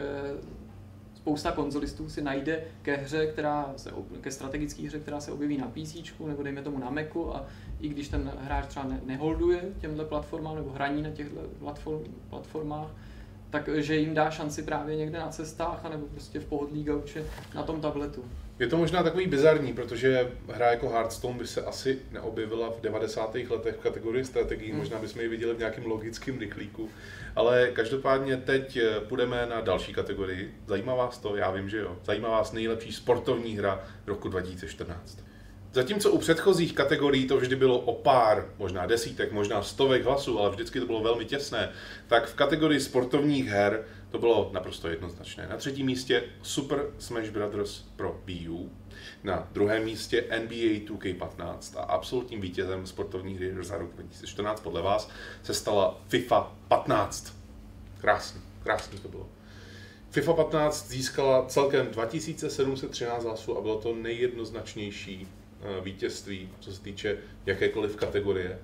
spousta konzolistů si najde ke hře, která se, ke strategické hře, která se objeví na PCčku nebo dejme tomu na Macu a i když ten hráč třeba ne, neholduje těmhle platformám nebo hraní na těchto platform, platformách, takže jim dá šanci právě někde na cestách nebo prostě v pohodlí gauče na tom tabletu. Je to možná takový bizarní, protože hra jako Hearthstone by se asi neobjevila v devadesátých letech v kategorii strategií, hmm. možná bychom ji viděli v nějakém logickém rychlíku, ale každopádně teď půjdeme na další kategorii. Zajímá vás to? Já vím, že jo. Zajímá vás nejlepší sportovní hra roku dva tisíce čtrnáct. Zatímco u předchozích kategorií to vždy bylo o pár, možná desítek, možná stovek hlasů, ale vždycky to bylo velmi těsné, tak v kategorii sportovních her to bylo naprosto jednoznačné. Na třetím místě Super Smash Bros. Pro Wii U, na druhém místě N B A two K patnáct a absolutním vítězem sportovních her za rok dva tisíce čtrnáct podle vás se stala FIFA patnáct. Krásný, krásný to bylo. FIFA patnáct získala celkem dva tisíce sedm set třináct hlasů a bylo to nejjednoznačnější vítězství, co se týče jakékoliv kategorie.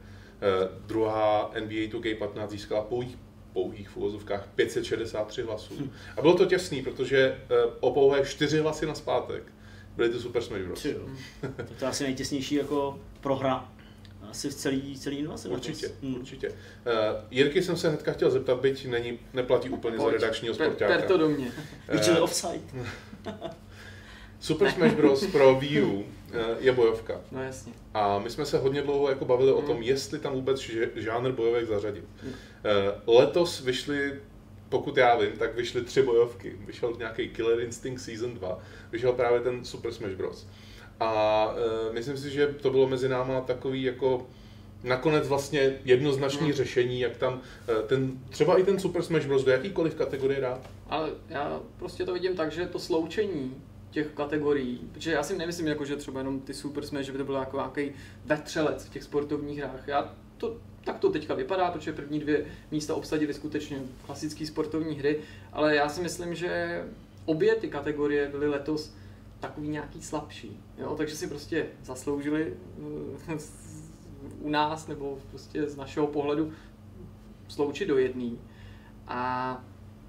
Druhá N B A two K patnáct získala pouhých, pouhých v uvozovkách pět set šedesát tři hlasů. Hm. A bylo to těsný, protože o pouhé čtyři hlasy nazpátek byly to Super Smash Bros. To je asi nejtěsnější jako prohra. Asi v celý, celý inovace. Určitě, hmm. určitě. Uh, Jirky jsem se hnedka chtěl zeptat, byť není, neplatí úplně Pojď. za redakčního sportáka. Per to do mě. Uh, offside. Super Smash Bros. Pro Wii U je bojovka. No jasně. A my jsme se hodně dlouho jako bavili hmm. o tom, jestli tam vůbec žánr bojovek zařadit. Hmm. Uh, letos vyšly, pokud já vím, tak vyšly tři bojovky. Vyšel nějaký Killer Instinct Season dva, vyšel právě ten Super Smash Bros. A uh, myslím si, že to bylo mezi náma takový jako nakonec vlastně jednoznačný hmm. řešení, jak tam uh, ten, třeba i ten Super Smash Bros. Do jakýkoliv kategorie dát. Ale já prostě to vidím tak, že to sloučení těch kategorií, protože já si nemyslím, jako, že třeba jenom ty Super Smash, že by to byl jako nějaký vetřelec v těch sportovních hrách. Já to, tak to teďka vypadá, protože první dvě místa obsadily skutečně klasické sportovní hry, ale já si myslím, že obě ty kategorie byly letos takový nějaký slabší, jo? Takže si prostě zasloužili uh, u nás nebo prostě z našeho pohledu sloučit do jedný. A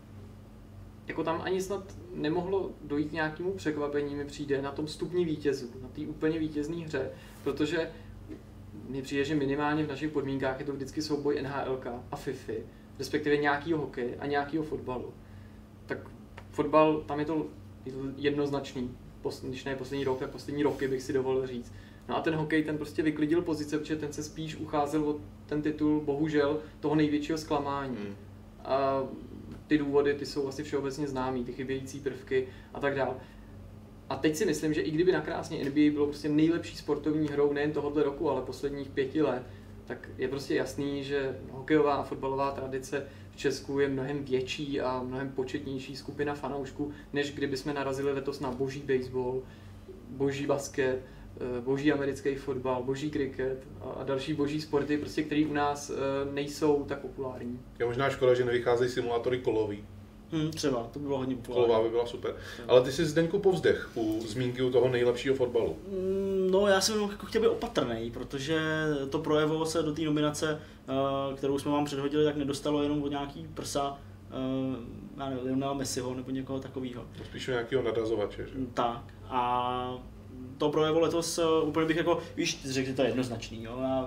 jako tam ani snad nemohlo dojít nějakému překvapení, mi přijde na tom stupni vítězů, na té úplně vítězné hře, protože mi přijde, že minimálně v našich podmínkách je to vždycky souboj N H L K a FIFA, respektive nějakýho hokeje a nějakýho fotbalu. Tak fotbal, tam je to, je to jednoznačný, když ne poslední rok, tak poslední roky bych si dovolil říct. No a ten hokej, ten prostě vyklidil pozice, protože ten se spíš ucházel o ten titul, bohužel, toho největšího zklamání. Hmm. A ty důvody, ty jsou asi všeobecně známý, ty chybějící prvky a tak dále. A teď si myslím, že i kdyby nakrásně N B A bylo prostě nejlepší sportovní hrou nejen tohoto roku, ale posledních pěti let, tak je prostě jasný, že hokejová a fotbalová tradice v Česku je mnohem větší a mnohem početnější skupina fanoušků, než kdyby jsme narazili letos na boží baseball, boží basket, boží americký fotbal, boží kriket a další boží sporty, prostě, které u nás nejsou tak populární. Je možná škoda, že nevycházejí simulátory kolový. Hmm, třeba, to by bylo hodně populární. Kolová by byla super. Ale ty jsi Zdeňku povzdech u zmínky u toho nejlepšího fotbalu. No já jsem jako chtěl být opatrný, protože to projevo se do té nominace, kterou jsme vám předhodili, tak nedostalo jenom od nějaký prsa, já nevím, Lionela Messiho nebo někoho takového. Spíš o nějakého nadazovače, že? Tak. A to projevo letos úplně bych jako, víš, řekl, že to je jednoznačný, jo? Já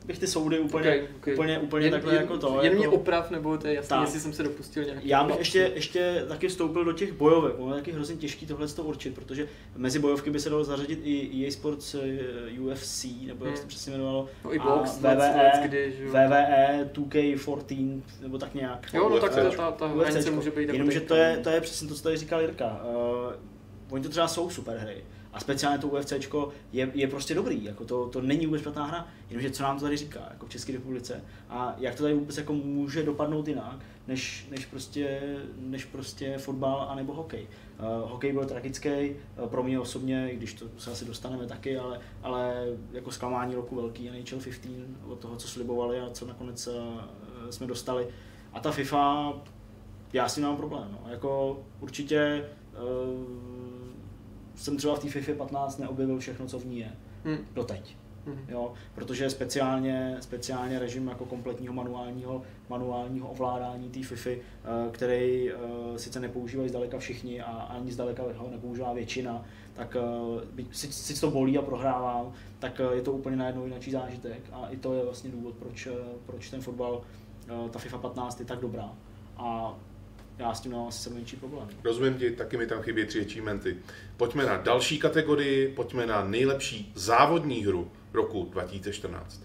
bych ty soudy úplně, Okay, okay. úplně, úplně jen, takhle jen, jako to. Jen jako... mě oprav, nebo to je jasný, Tak. jestli jsem se dopustil nějaký. Já bych ještě, ještě taky vstoupil do těch bojovek, ono je taky hrozně těžký tohle to určit, protože mezi bojovky by se dalo zařadit i E A Sports U F C, nebo jak se to přesně jmenovalo, no, i a box, V V E, kdy, že jo. V V E two K fourteen, nebo tak nějak. Jo, no tak ta, UFCčko. ta, ta hranice může být. Jenomže to je, to je přesně to, co tady říkal Jirka. Uh, oni to třeba jsou super hry. A speciálně to UFCčko je, je prostě dobrý, jako to, to není vůbec špatná hra, jenomže co nám to tady říká, jako v České republice a jak to tady vůbec jako může dopadnout jinak, než, než, prostě, než prostě fotbal anebo hokej. Uh, hokej byl tragický, uh, pro mě osobně, i když to se asi dostaneme taky, ale, ale jako zklamání roku velký N H L patnáct od toho, co slibovali a co nakonec uh, jsme dostali. A ta FIFA, já s tím mám problém, no. Jako určitě uh, jsem třeba v té FIFA patnáct neobjevil všechno, co v ní je, hmm. doteď. Hmm. Jo, protože speciálně, speciálně režim jako kompletního manuálního, manuálního ovládání té FIFA, který sice nepoužívají zdaleka všichni a ani zdaleka ho nepoužívá většina, tak si, si to bolí a prohrávám, tak je to úplně najednou jiný zážitek a i to je vlastně důvod, proč, proč ten fotbal, ta FIFA patnáct je tak dobrá. A já s tím mám asi menší problém. Rozumím ti, taky mi tam chybí tři achievementy. Pojďme na další kategorii, pojďme na nejlepší závodní hru roku dva tisíce čtrnáct.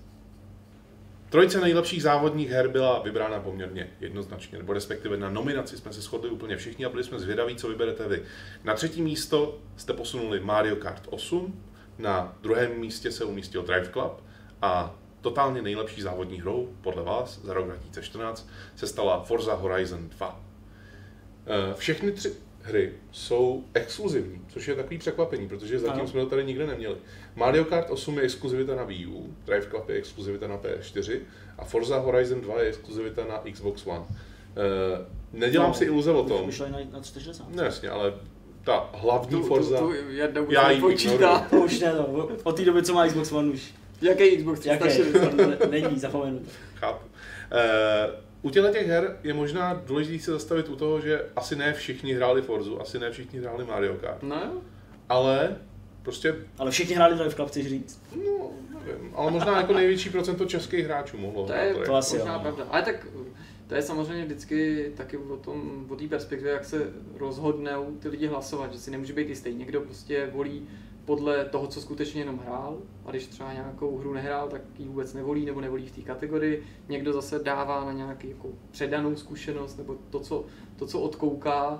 Trojice nejlepších závodních her byla vybrána poměrně jednoznačně, nebo respektive na nominaci jsme se shodli úplně všichni a byli jsme zvědaví, co vyberete vy. Na třetí místo jste posunuli Mario Kart osm, na druhém místě se umístil Drive Club a totálně nejlepší závodní hrou, podle vás, za rok dva tisíce čtrnáct se stala Forza Horizon dva. Všechny tři hry jsou exkluzivní, což je takový překvapení, protože zatím ano. jsme to tady nikde neměli. Mario Kart osm je exkluzivita na Wii U, Drive Club je exkluzivita na P S čtyři a Forza Horizon dva je exkluzivita na Xbox One. Nedělám no, si iluze o tom. Myšlej na, na čtyřicet. No jasně, ale ta hlavní tu, Forza... Tu, tu, já ji počítá. To už ne, no. Od té doby, co má Xbox One už. Jaký Xbox tři sta šedesát? Není, zapomenu. Chápu. Uh, U těchto těch her je možná důležité se zastavit u toho, že asi ne všichni hráli Forzu, asi ne všichni hráli Mario Kart. No. Ale prostě... Ale všichni hráli Drive Club, chceš říct? No, nevím. Ale možná jako největší procento českých hráčů mohlo to je, hrát. To asi možná pravda. Ale tak to je samozřejmě vždycky taky o tom, o té perspektivě, jak se rozhodnou ty lidi hlasovat, že si nemůže být jistý. Někdo prostě volí podle toho, co skutečně jenom hrál, a když třeba nějakou hru nehrál, tak ji vůbec nevolí nebo nevolí v té kategorii. Někdo zase dává na nějakou jako předanou zkušenost nebo to co, to, co odkouká.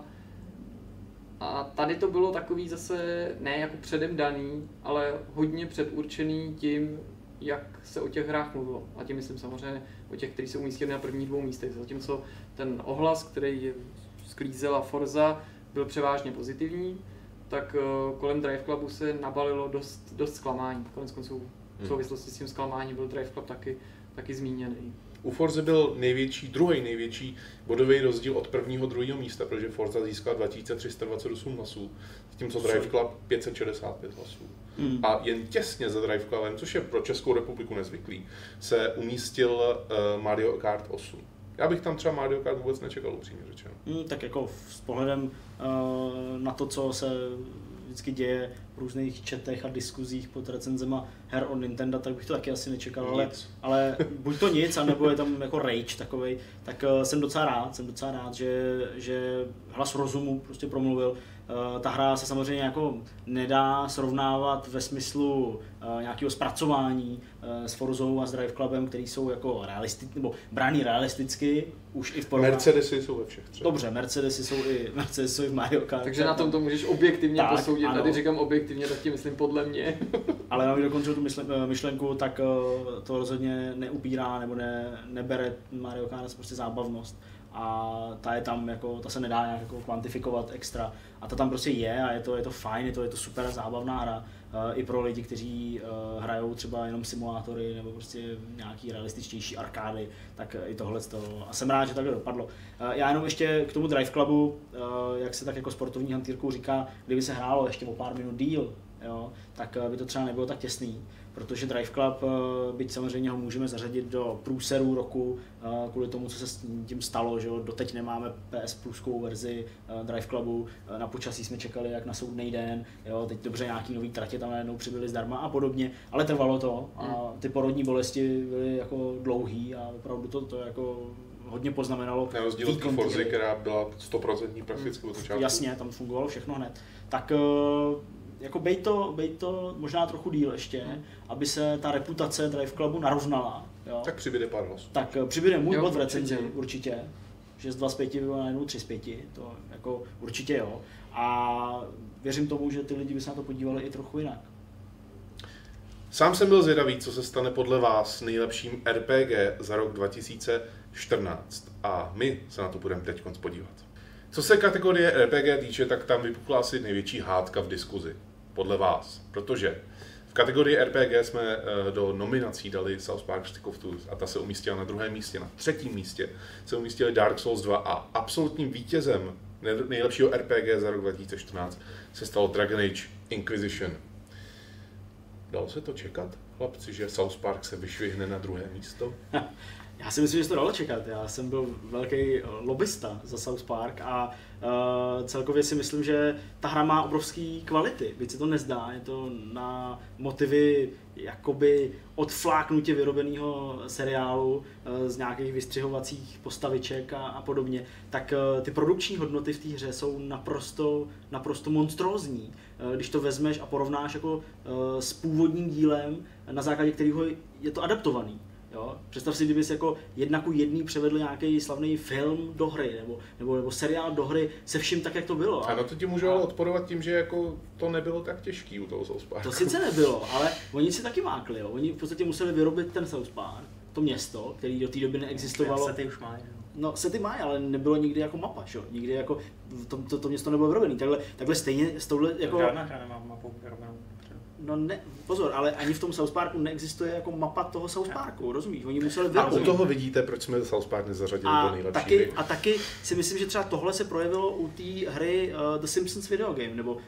A tady to bylo takový zase ne jako předem daný, ale hodně předurčený tím, jak se o těch hrách mluvilo. A tím myslím samozřejmě o těch, kteří se umístili na prvních dvou místech. Zatímco ten ohlas, který sklízela Forza, byl převážně pozitivní, tak kolem Drive Clubu se nabalilo dost, dost zklamání. Konec konců v souvislosti s tím zklamáním byl Drive Club taky, taky zmíněný. U Forza byl největší, druhý největší bodový rozdíl od prvního druhého místa, protože Forza získal dva tisíce tři sta dvacet osm hlasů, zatímco Drive Club pět set šedesát pět hlasů. Hmm. A jen těsně za Drive Clubem, což je pro Českou republiku nezvyklý, se umístil uh, Mario Kart osm. Já bych tam třeba Mario Kart vůbec nečekal, upřímně řečeno. Hmm, tak jako s pohledem uh, na to, co se vždycky děje v různých chatech a diskuzích pod recenzema her od Nintendo, tak bych to taky asi nečekal, ale, ale buď to nic, anebo je tam jako rage takovej, tak uh, jsem docela rád, jsem docela rád, že, že hlas rozumu prostě promluvil. Uh, ta hra se samozřejmě jako nedá srovnávat ve smyslu uh, nějakého zpracování uh, s Forzou a s Drive Clubem, který jsou jako realistické, nebo brány realisticky, už i v porovnání. Mercedesy jsou ve všech třeba. Dobře, Mercedesy jsou i, Mercedesy jsou i v Mario Kart. Takže na tom to můžeš objektivně tak, posoudit, ano. Tady říkám objektivně, tak tím myslím podle mě. Ale mám dokončil tu myšlenku, tak uh, to rozhodně neupírá nebo ne, nebere Mario Kart prostě zábavnost. A ta je tam jako, ta se nedá nějak jako kvantifikovat extra. A ta tam prostě je a je to, je to fajn, je to, je to super zábavná hra. Uh, I pro lidi, kteří uh, hrajou třeba jenom simulátory nebo prostě nějaký realističtější arkády, tak i tohle to. A jsem rád, že takhle dopadlo. Uh, já jenom ještě k tomu Drive Clubu, uh, jak se tak jako sportovní hantýrkou říká, kdyby se hrálo ještě o pár minut díl, jo, tak by to třeba nebylo tak těsný, protože Drive Club, byť samozřejmě ho můžeme zařadit do průserů roku, kvůli tomu, co se s tím stalo, že jo, doteď nemáme P S Pluskou verzi Drive Clubu, na počasí jsme čekali jak na soudnej den, jo, teď dobře nějaký nový tratě tam najednou přibyly zdarma a podobně, ale trvalo to a ty porodní bolesti byly jako dlouhý a opravdu to, to jako hodně poznamenalo. Na rozdíl od Forzy, která byla sto procent prakticky od začátku. Jasně, tam fungovalo všechno hned. Tak jako bejt to, bejt to možná trochu díl ještě, hmm. aby se ta reputace Drive Clubu narovnala. Jo. Tak přibyde pár hlasů. Tak přibyde můj jo, bod v recenzi, určitě. určitě. že z dva z pěti bylo najednou tři z pěti, to jako určitě jo. A věřím tomu, že ty lidi by se na to podívali i trochu jinak. Sám jsem byl zvědavý, co se stane podle vás nejlepším R P G za rok dva tisíce čtrnáct. A my se na to budeme teď podívat. Co se kategorie R P G týče, tak tam vypukla asi největší hádka v diskuzi. Podle vás. Protože v kategorii R P G jsme do nominací dali South Park Stick of Truth a ta se umístila na druhém místě. Na třetím místě se umístili Dark Souls dva a absolutním vítězem nejlepšího R P G za rok dva tisíce čtrnáct se stalo Dragon Age Inquisition. Dalo se to čekat, chlapci, že South Park se vyšvihne na druhé místo? Já si myslím, že se to dalo čekat. Já jsem byl velký lobbysta za South Park a uh, celkově si myslím, že ta hra má obrovský kvality. Byť se to nezdá, je to na motivy jakoby odfláknutě vyrobeného seriálu uh, z nějakých vystřihovacích postaviček a, a podobně. Tak uh, ty produkční hodnoty v té hře jsou naprosto, naprosto monstrózní. Uh, když to vezmeš a porovnáš jako uh, s původním dílem, na základě kterého je to adaptovaný. Jo? Představ si, kdyby jsi jako jedna ku jedný převedl nějaký slavný film do hry, nebo, nebo, nebo seriál do hry se vším tak, jak to bylo. Ano, to ti můžu ale odporovat tím, že jako to nebylo tak těžký u toho South Parku. To sice nebylo, ale oni si taky mákli. Jo? Oni v podstatě museli vyrobit ten South Park, to město, který do té doby neexistovalo. Sety už mají. No, sety mají, ale nebylo nikdy jako mapa, čo? Nikdy jako to, to, to město nebylo vyrobený. Takhle, takhle stejně s touhle jako... Žádná hra nemá mapu vyrobenou. No ne, pozor, ale ani v tom South Parku neexistuje jako mapa toho South Parku, rozumíš? Oni museli vyrobit. A u toho vidíte, proč jsme South Park nezařadili a do nejlepší taky, hry. A taky si myslím, že třeba tohle se projevilo u té hry uh, The Simpsons Video Game, nebo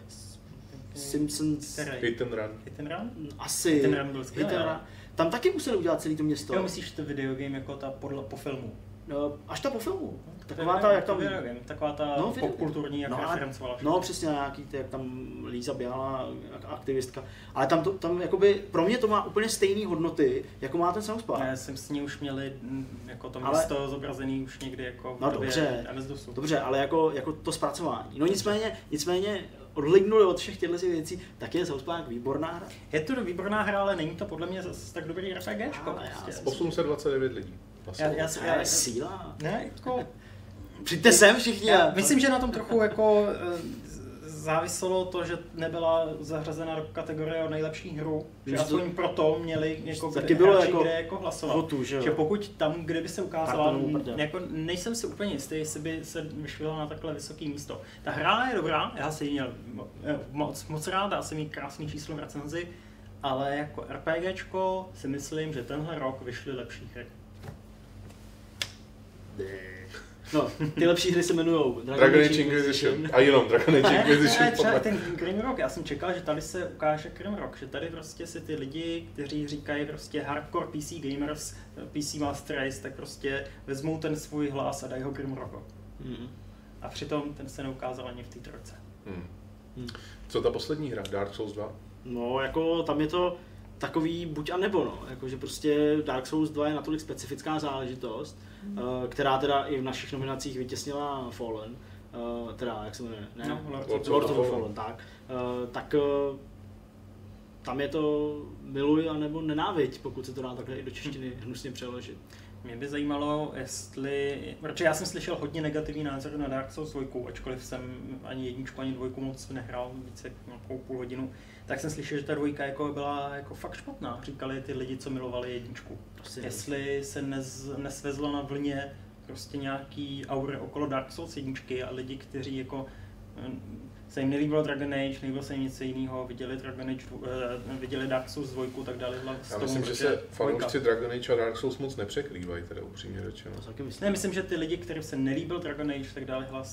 Simpsons... Hit and Run. Hit and Run? Asi. Hit and Run byl skvělý. Tam taky museli udělat celý to město. Jo, myslíš to video game jako ta podle, po filmu? No, až ta po filmu. Taková ta, jak tam... Video game, taková ta no, popkulturní, jak no, referencovala. No, přesně nějaký, ty, jak tam Líza běhala, aktivistka. Ale tam, to, tam jakoby, pro mě to má úplně stejné hodnoty, jako má ten South Park. Ne, jsem s ní už měli jako to město ale... zobrazený už někdy jako v no, době dobře, M S DOSu. Dobře, ale jako, jako to zpracování. No nicméně, nicméně odhlédnuli od všech těchto věcí, tak je South Park výborná hra. Je to výborná hra, ale není to podle mě zase tak dobrý RPGčko. Prostě. osm set dvacet devět lidí. Já, já, já, já, síla. Ne, jako... Přijďte sem všichni. Já myslím, že na tom trochu jako záviselo to, že nebyla zařazena do kategorie o nejlepší hru, že že aspoň to, proto měli jako taky bylo hráči, jako, kde jako hlasovat. Votu, že, že pokud tam, kde by se ukázala, jako nejsem si úplně jistý, jestli by se vyšvihla na takhle vysoké místo. Ta hra je dobrá, já si ji měl moc, moc rád, já jsem jí krásný číslo v recenzi, ale jako RPGčko si myslím, že tenhle rok vyšly lepší hry. No, ty lepší hry se jmenujou Dragon Age Inquisition. A jenom Dragon Age Inquisition. Ne, třeba ten Grimrock, já jsem čekal, že tady se ukáže Grimrock, že tady prostě si ty lidi, kteří říkají prostě hardcore P C gamers, P C Master Race, tak prostě vezmou ten svůj hlas a dají ho Grimrocku. Hmm. A přitom ten se neukázal ani v té trojce. Hmm. Hmm. Co ta poslední hra, Dark Souls dva? No, jako tam je to takový buď a nebo, no. Jako, že prostě Dark Souls dva je natolik specifická záležitost, mm. uh, která teda i v našich nominacích vytěsnila Fallen, uh, teda, jak se jmenuje, ne? No, Lord, Lord, Lord of the Fallen, tak. Uh, tak uh, tam je to miluj a nebo nenáviď, pokud se to dá takhle i do češtiny hnusně přeložit. Mě by zajímalo, jestli, protože já jsem slyšel hodně negativní názor na Dark Souls dva, ačkoliv jsem ani jedničku, ani dvojku moc nehrál, více nějakou půl hodinu, tak jsem slyšel, že ta dvojka jako byla jako fakt špatná, říkali ty lidi, co milovali jedničku. Prostě jestli se nez, nesvezlo na vlně prostě nějaký aury okolo Dark Souls jedničky a lidi, kteří jako se jim nelíbilo Dragon Age, nelíbilo se jim něco jiného, viděli Dragon Age, uh, viděli Dark Souls dva, tak dali hlavu s Já myslím, že se fanoušci Dragon Age a Dark Souls moc nepřeklívají, teda upřímně řečeno. Myslím. Ne, myslím, že ty lidi, kterým se nelíbil Dragon Age, tak dali hlas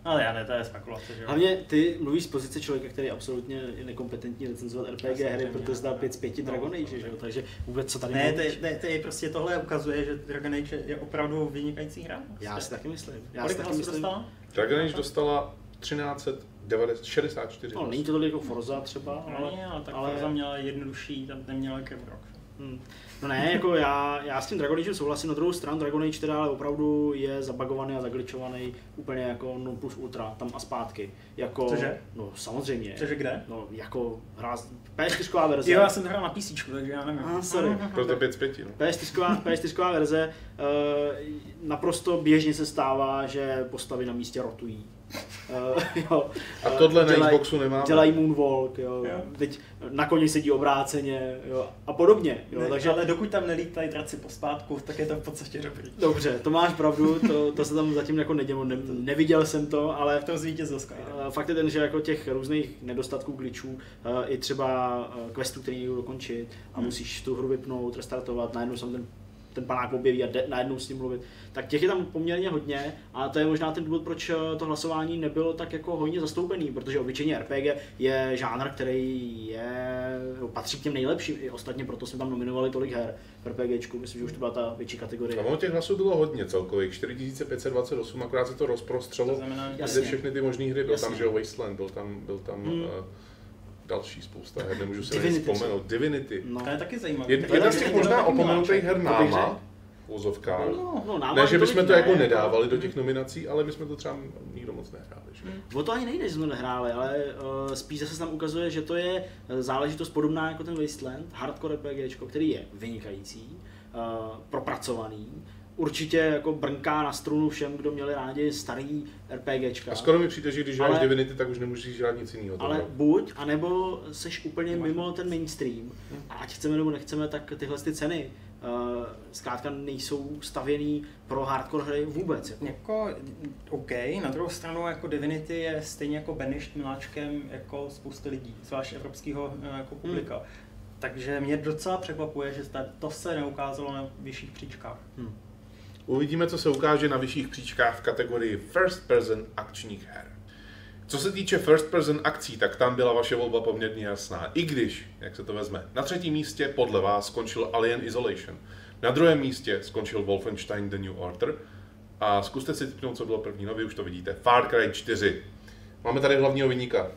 Ale já ne, to je spekulace, že jo. Hlavně ty mluvíš z pozice člověka, který je absolutně nekompetentní recenzovat R P G hry, protože zdá pět z pěti Dragon Age, že jo, takže vůbec co tady Ne, mluvíš? ty, ty, ty prostě tohle ukazuje, že Dragon Age je opravdu vynikající hra. Já si taky myslím. Já Kolik si taky hlasů myslím. dostala? Dragon Age dostala třináct šedesát čtyři. No, není to tolik jako Forza třeba, ale... Ale, ale tak ale- Forza měla jednodušší, tam neměla Grimrock. Hmm. No ne, jako já, já s tím Dragon Age souhlasím, na druhou stranu Dragon Age teda ale opravdu je zabagovaný a zagličovaný úplně jako non plus ultra, tam a zpátky. Jako, Cože? No samozřejmě. Cože kde? No jako hra, P čtyři verze. Jo, já jsem to hrál na P C, takže já nevím. Ah, sorry. Proto pět z pěti. No. P čtyři, P čtyři verze uh, naprosto běžně se stává, že postavy na místě rotují. Uh, jo. A tohle na Dělaj- Xboxu nemáme. Dělají moonwalk, jo. Jo. Teď na koni sedí obráceně, jo. A podobně, jo. Ne, Takže ale dokud tam nelítají draci pospátku, tak je to v podstatě dobrý. dobře, to máš pravdu, to, to se tam zatím jako nedělo, ne, neviděl jsem to, ale V tom zvítězil Skyrim. uh, fakt je ten, že jako těch různých nedostatků, glitchů, uh, i třeba uh, questů, který jdou dokončit a Hmm. musíš tu hru vypnout, restartovat, najednou jsem ten ten panák objeví a jde najednou s ním mluvit, tak těch je tam poměrně hodně a to je možná ten důvod, proč to hlasování nebylo tak jako hojně zastoupený, protože obyčejně R P G je žánr, který je, patří k těm nejlepším, i ostatně proto jsme tam nominovali tolik her v RPGčku, myslím, že už to byla ta větší kategorie. A ono těch hlasů bylo hodně celkových, čtyři tisíce pět set dvacet osm, akorát se to To rozprostřelo znamená, Jasně. ze všechny ty možné hry. Byl Jasně. tam, že jo, Wasteland, byl tam, byl tam Hmm. uh, další spousta her, nemůžu si ani Divinity vzpomenout. Divinity. No. to je taky zajímavé. Jed, To je jedna z taky- těch to je možná taky opomenutých miláček. her To bych náma, řekl. v úzovkách. No, no, náma Ne, že tolik bychom to ne, jako jako- nedávali do těch nominací, ale my jsme to třeba nikdo moc nehráli. Že? O to ani nejde, že jsme to nehráli, ale uh, spíš zase tam ukazuje, že to je uh, záležitost podobná jako ten Wasteland, hardcore RPGčko, který je vynikající, uh, propracovaný, určitě jako brnká na strunu všem, kdo měli rádi starý RPGčka. A skoro mi přijde, že když Ale- hraješ Divinity, tak už nemůžeš hrát nic jiného. Ale buď, anebo seš úplně mimo ten mainstream a ať chceme nebo nechceme, tak tyhle ty ceny uh, zkrátka nejsou stavěný pro hardcore hry vůbec. Jako. Jako, OK, na druhou stranu jako Divinity je stejně jako Banished miláčkem jako spousty lidí, zvlášť evropského jako publika. Hmm. Takže mě docela překvapuje, že to se neukázalo na vyšších příčkách. Hmm. Uvidíme, co se ukáže na vyšších příčkách v kategorii First Person akčních her. Co se týče First Person akcí, tak tam byla vaše volba poměrně jasná. I když, jak se to vezme, na třetím místě podle vás skončil Alien Isolation. Na druhém místě skončil Wolfenstein The New Order. A zkuste si typnout, co bylo první, no vy už to vidíte. Far Cry čtyři. Máme tady hlavního viníka.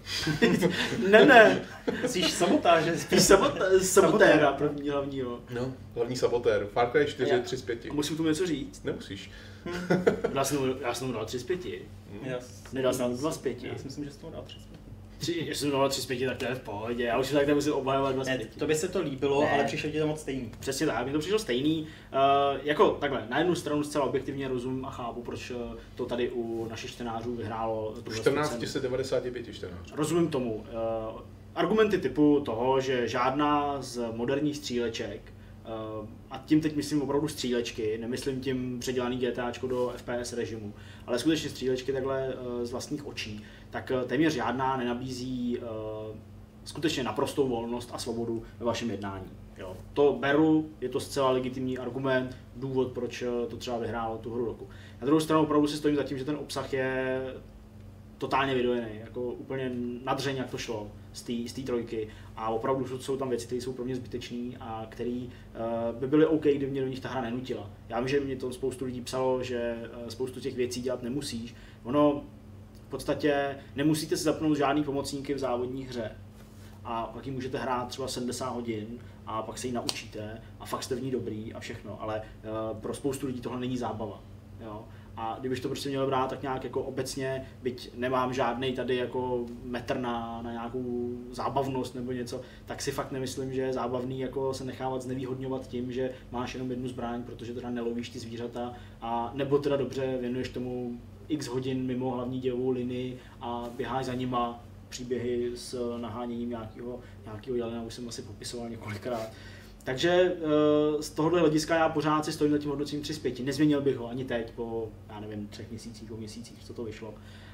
Ne, ne, Jsi sabotáže, spíš sabot- sabotéra první hlavního. No, hlavní sabotér. Far Cry čtyři, Já- tři z pěti. A musím tomu něco říct. Nemusíš. Já jsem, mu- já jsem mu dal tři z pěti. Nedal jsem dva z pěti. Já si myslím, že jsi tomu dal tři z pěti. Tři, jestli jsem mu dal tři z pěti, tak to je v pohodě. Já už tak nemusím obhajovat dva z Ne, pěti. to by se to líbilo, Ne. ale přišlo ti to moc stejný. Přesně tak, mi to přišlo stejný. Uh, jako takhle, na jednu stranu zcela objektivně rozumím a chápu, proč uh, to tady u našich čtenářů vyhrálo tuhle čtrnáct cenu. set devadesát pět čtenářů. Rozumím tomu. Uh, argumenty typu toho, že žádná z moderních stříleček, uh, a tím teď myslím opravdu střílečky, nemyslím tím předělaný GTAčko do F P S režimu, ale skutečně střílečky takhle uh, z vlastních očí, tak uh, téměř žádná nenabízí uh, skutečně naprostou volnost a svobodu ve vašem jednání. Jo. To beru, je to zcela legitimní argument, důvod, proč uh, to třeba vyhrálo tu hru roku. Na druhou stranu opravdu si stojím za tím, že ten obsah je totálně vydojený, jako úplně nadřeň, jak to šlo z té trojky a opravdu jsou tam věci, které jsou pro mě zbytečné a které uh, by byly OK, kdyby mě do nich ta hra nenutila. Já vím, že mě to spoustu lidí psalo, že uh, spoustu těch věcí dělat nemusíš. Ono v podstatě nemusíte si zapnout žádný pomocníky v závodní hře a pak ji můžete hrát třeba sedmdesát hodin a pak se ji naučíte a fakt jste v ní dobrý a všechno, ale uh, pro spoustu lidí tohle není zábava. Jo? A kdybych to prostě měl brát tak nějak jako obecně, byť nemám žádnej tady jako metr na, na nějakou zábavnost nebo něco, tak si fakt nemyslím, že je zábavný jako se nechávat znevýhodňovat tím, že máš jenom jednu zbraň, protože teda nelovíš ty zvířata, a nebo teda dobře věnuješ tomu x hodin mimo hlavní dělovou linii a běháš za nima, příběhy s naháněním nějakého, nějakého jelena, už jsem asi popisoval několikrát. Takže z tohohle hlediska já pořád si stojím za tím hodnocením tři z pěti. Nezměnil bych ho ani teď po, já nevím, třech měsících, dvou měsících, co to vyšlo.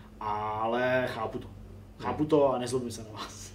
Ale chápu to. Chápu to a nezlobím se na vás.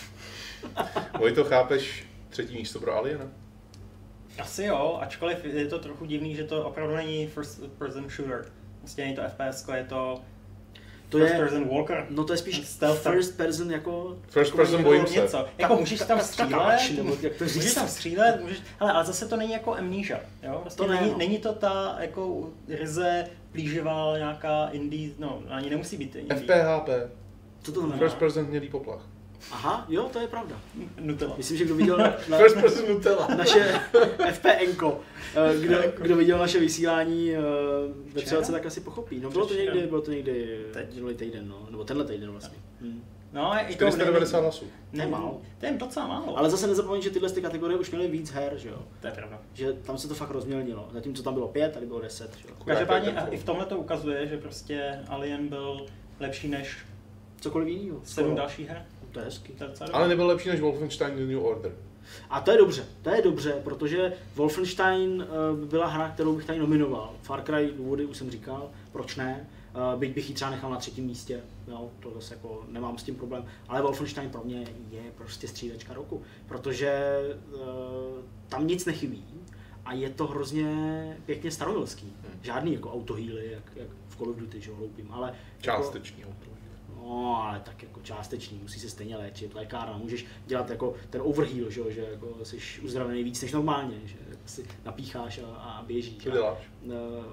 Vojto, chápeš třetí místo pro Aliena? Asi jo, ačkoliv je to trochu divný, že to opravdu není first person shooter. Vlastně není to F P S, je to... To first je, person walker. no to je spíš Stealth, first person jako... First jako person bojím se. něco. Jako můžeš tam střílet, nebo jak to můžeš říct. tam střílet, můžeš, ale, ale zase to není jako Amnesia, jo? Prostě To ne, není, no. není to ta jako ryze plíživá nějaká indie, no ani nemusí být indie. F P H P. Co to znamená? First person hnědý poplach. Aha, jo, to je pravda. Nutella. Myslím, že kdo viděl na, na, First person Nutella. naše FPNko, eh, kdo, kdo viděl naše vysílání eh, ve třelce, tak asi pochopí. No bylo to Včera. někdy, bylo to někdy Teď. minulý týden, no, nebo tenhle týden vlastně. Hmm. No, je čtyři sta devadesát hlasů. To je málo. To je docela málo. Ale zase nezapomeň, že tyhle ty kategorie už měly víc her, že jo? To je pravda. Že tam se to fakt rozmělnilo. Zatímco tam bylo pět, tady bylo deset, že jo? Každopádně i v tomhle to ukazuje, že prostě Alien byl lepší než Cokoliv jiného. sedm dalších her. To je hezky. To je docela Ale dobré. nebyl lepší než Wolfenstein The New Order. A to je dobře, to je dobře, protože Wolfenstein uh, byla hra, kterou bych tady nominoval. Far Cry důvody už jsem říkal, proč ne, uh, byť bych ji třeba nechal na třetím místě, jo, to zase jako nemám s tím problém, ale Wolfenstein pro mě je prostě střílečka roku, protože uh, tam nic nechybí a je to hrozně pěkně staromilský. Žádný jako autohýly, jak, jak v Call of Duty, že jo, hloupým, ale Částečný jako, auto. no, ale tak jako částečný, musí se stejně léčit, lékárna, můžeš dělat jako ten overheal, že, jo, že jako jsi uzdravený víc než normálně, že si napícháš a, a běžíš. Co děláš? Uh,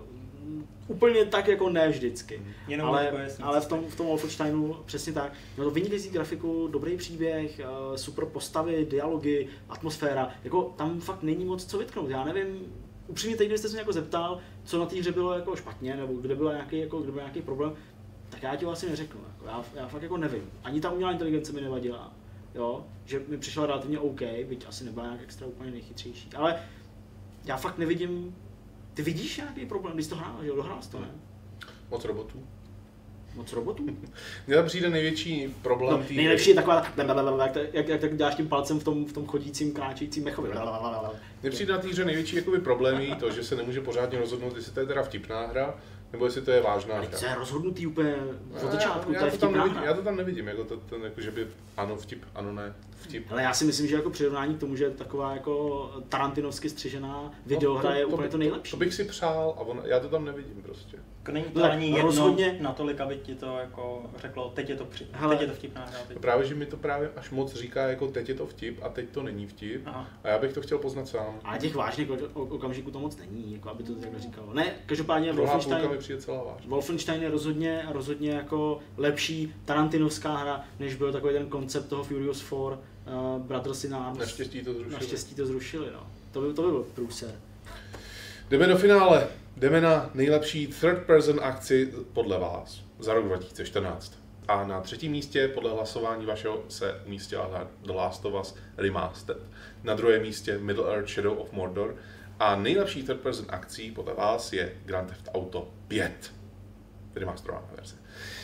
úplně tak jako ne vždycky, Jenom ale, jako jasný. ale v tom, v tom Wolfensteinu přesně tak. No to vynikající grafiku, dobrý příběh, uh, super postavy, dialogy, atmosféra, jako tam fakt není moc co vytknout, já nevím, upřímně teď, když jste se mě jako zeptal, co na té hře bylo jako špatně, nebo kde byl nějaký, jako, kde byl nějaký problém, tak já ti vlastně neřeknu, jako, já, já fakt jako nevím. Ani ta umělá inteligence mi nevadila, jo, že mi přišla relativně OK, byť asi nebyla nějak extra úplně nejchytřejší, ale já fakt nevidím, ty vidíš nějaký problém, když to hrál, že jo, dohrál jsi to, ne? Moc robotů. Moc robotů? Mně tam přijde největší problém No, tý... nejlepší je taková, jak, jak, jak tak děláš tím palcem v tom, v tom chodícím, kráčejícím mechovi. Mně přijde na té hře největší jakoby problém je to, že se nemůže pořádně rozhodnout, jestli to je teda vtipná hra, nebo jestli to je vážná Ale hra. to je rozhodnutý úplně od začátku, já, to já, je to tam vtipná nevidím, hra. já to tam nevidím, jako, to, to, jako že by ano vtip, ano ne vtip. Ale já si myslím, že jako přirovnání k tomu, že taková jako tarantinovsky střižená videohra No, je úplně by- to nejlepší. To bych si přál a on, já to tam nevidím prostě. Jako není to No tak ani jedno rozhodně- natolik, aby ti to jako řeklo, teď je to, při, Hele. teď je to vtipná hra. Teď. Právě, že mi to právě až moc říká, jako teď je to vtip a teď to není vtip. Aha. A já bych to chtěl poznat sám. Ale těch vážných o- o- okamžiků to moc není, jako aby to takhle říkalo. Ne, každopádně Druhá půlka Wolfenstein, mi přijde celá vážná. Wolfenstein je rozhodně, rozhodně jako lepší tarantinovská hra, než byl takový ten koncept toho Furious čtyři, uh, Brothers in Arms. Naštěstí to zrušili. Naštěstí to zrušili, no. To by, to by byl průser. Jdeme do finále. Jdeme na nejlepší third person akci podle vás za rok dva tisíce čtrnáct. A na třetím místě podle hlasování vašeho se umístila The Last of Us Remastered. Na druhém místě Middle Earth Shadow of Mordor. A nejlepší third person akcí podle vás je Grand Theft Auto pět. Remasterovaná verze.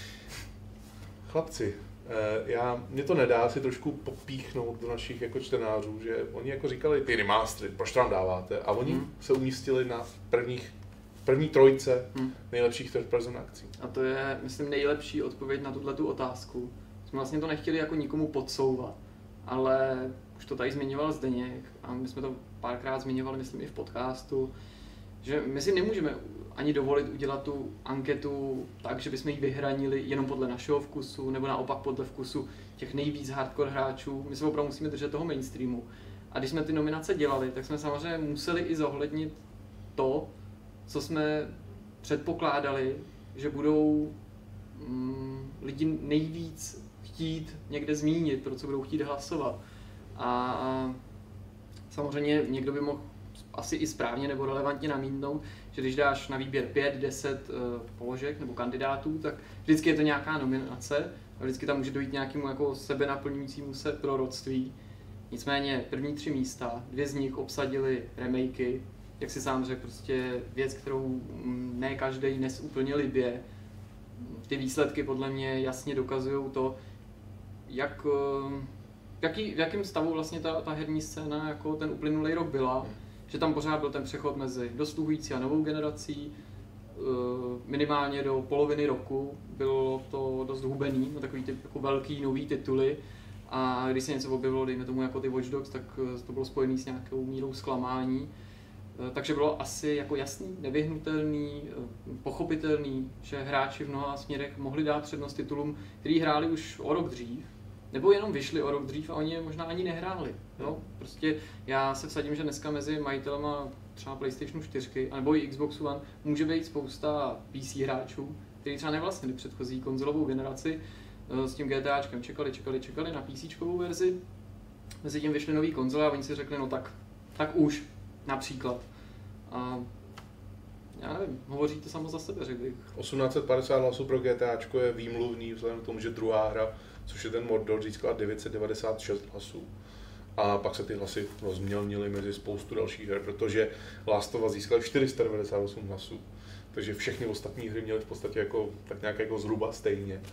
Chlapci, eh, já, mě to nedá si trošku popíchnout do našich jako čtenářů, že oni jako říkali ty remastery, proč to nám dáváte? A oni Hmm. se umístili na prvních, první trojce Hmm. nejlepších third person akcí. A to je, myslím, nejlepší odpověď na tuto otázku. Jsme vlastně to nechtěli jako nikomu podsouvat, ale už to tady zmiňoval Zdeněk a my jsme to párkrát zmiňovali, myslím, i v podcastu, že my si nemůžeme ani dovolit udělat tu anketu tak, že bychom ji vyhranili jenom podle našeho vkusu, nebo naopak podle vkusu těch nejvíc hardcore hráčů. My se opravdu musíme držet toho mainstreamu. A když jsme ty nominace dělali, tak jsme samozřejmě museli i zohlednit to, co jsme předpokládali, že budou mm, lidi nejvíc chtít někde zmínit, pro co budou chtít hlasovat. A, a samozřejmě někdo by mohl asi i správně nebo relevantně namítnout, že když dáš na výběr pět, deset uh, položek nebo kandidátů, tak vždycky je to nějaká nominace a vždycky tam může dojít nějakému jako sebenaplňujícímu se proroctví. Nicméně první tři místa, dvě z nich obsadily remakey, jak si sám řekl, prostě věc, kterou ne každý dnes úplně libě. Ty výsledky podle mě jasně dokazují to, jak, v, jaký, v jakém stavu vlastně ta, ta herní scéna jako ten uplynulý rok byla. Že tam pořád byl ten přechod mezi dosluhující a novou generací, minimálně do poloviny roku bylo to dost hubený, no takový ty jako velký nový tituly. A když se něco objevilo, dejme tomu jako ty Watch Dogs, tak to bylo spojené s nějakou mírou zklamání. Takže bylo asi jako jasný, nevyhnutelný, pochopitelný, že hráči v mnoha směrech mohli dát přednost titulům, který hráli už o rok dřív, nebo jenom vyšli o rok dřív a oni je možná ani nehráli. Jo? Prostě já se vsadím, že dneska mezi majitelema třeba PlayStationu čtyři nebo i Xboxu One může být spousta P C hráčů, kteří třeba nevlastnili předchozí konzolovou generaci, s tím GTAčkem čekali, čekali, čekali na PCčkovou verzi, mezi tím vyšly nový konzole a oni si řekli, no tak, tak už, například. A já nevím, hovoří to samo za sebe, řekl bych. osmnáct set padesát hlasů pro GTAčko je výmluvný vzhledem k tomu, že druhá hra, což je ten Mordor, získala devět set devadesát šest hlasů. A pak se ty hlasy rozmělnily mezi spoustu dalších her, protože Last of Us získala čtyři sta devadesát osm hlasů. Takže všechny ostatní hry měly v podstatě jako, tak nějak jako zhruba stejně. E,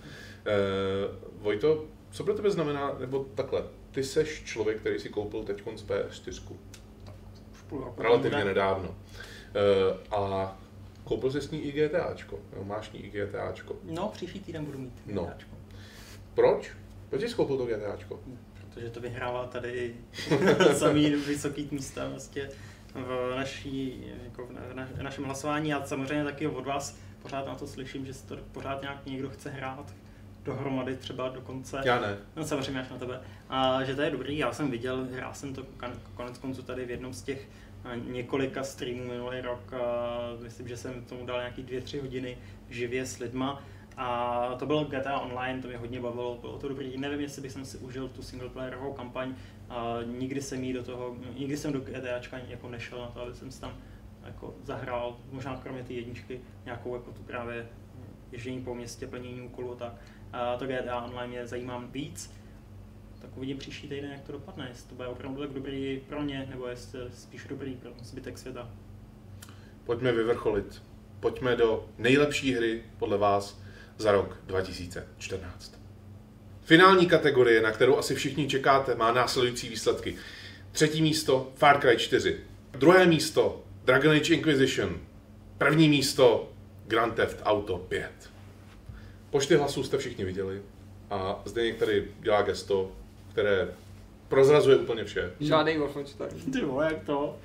Vojto, co pro tebe znamená, nebo takhle, ty seš člověk, který si koupil teďkon z P S čtyři. Relativně nedávno. E, a koupil jsi s ní i GTAčko, máš ní i GTAčko. No, příští týden budu mít GTAčko. No. Proč? Proč jsi koupil to GTAčko? Protože to vyhrává tady samý vysoký místa vlastně v, naší, jako v na, našem hlasování a samozřejmě taky od vás pořád na to slyším, že se to pořád nějak někdo chce hrát dohromady třeba do konce. Já ne. No samozřejmě až na tebe. A že to je dobrý, já jsem viděl, hrál jsem to konec konců tady v jednom z těch několika streamů minulý rok a myslím, že jsem tomu dal nějaký dvě, tři hodiny živě s lidma. A to bylo G T A Online, to mě hodně bavilo, bylo to dobrý. Nevím, jestli bych si užil tu singleplayerovou kampaň, a nikdy jsem jí do toho, nikdy jsem do GTAčka jako nešel na to, aby jsem si tam jako zahrál, možná kromě ty jedničky, nějakou jako tu právě ježdění po městě, plnění úkolů a tak. A to G T A Online mě zajímá víc, tak uvidím příští týden, jak to dopadne, jestli to bude opravdu tak dobrý pro ně, nebo jestli spíš dobrý pro zbytek světa. Pojďme vyvrcholit, pojďme do nejlepší hry podle vás za rok dva tisíce čtrnáct. Finální kategorie, na kterou asi všichni čekáte, má následující výsledky. Třetí místo Far Cry čtyři. Druhé místo Dragon Age Inquisition. První místo Grand Theft Auto pět. Počty hlasů jste všichni viděli a Zdeněk tady dělá gesto, které prozrazuje úplně vše. Žádnej Wolfenstein. Ty vole, jak to?